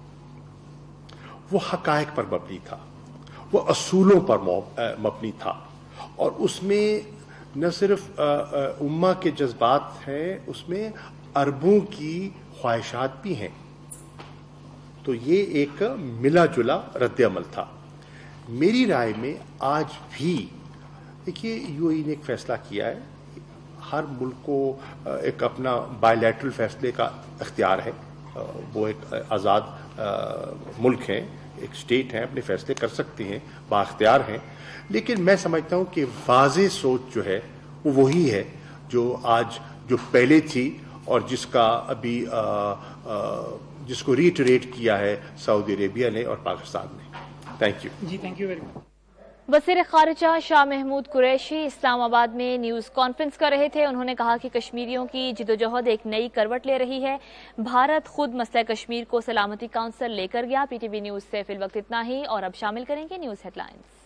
वो हक़ाइक़ पर मबनी था, वो असूलों पर मबनी था। और उसमें न सिर्फ उम्मा के जज्बात हैं, उसमें अरबों की ख्वाहिशात भी हैं। तो ये एक मिला जुला रद्द-ए-अमल था। मेरी राय में आज भी देखिए UAE ने एक फ़ैसला किया है, हर मुल्क को एक अपना बायलैटरल फैसले का इख्तियार है, वो एक आज़ाद मुल्क है, एक स्टेट है, अपने फैसले कर सकते हैं, बाख्तियार हैं। लेकिन मैं समझता हूँ कि वाज़ेह सोच जो है वो वही है जो पहले थी और जिसका अभी जिसको रीइटरेट किया है सऊदी अरेबिया ने और पाकिस्तान ने। थैंक यू जी, थैंक यू वेरी मच। वज़ीर ख़ारिजा शाह महमूद कुरैशी इस्लामाबाद में न्यूज़ कॉन्फ्रेंस कर रहे थे। उन्होंने कहा कि कश्मीरियों की जिदोजहद एक नई करवट ले रही है। भारत खुद मसला कश्मीर को सलामती काउंसिल लेकर गया। PTV न्यूज़ से फिल वक्त इतना ही और अब शामिल करेंगे न्यूज़ हेडलाइंस।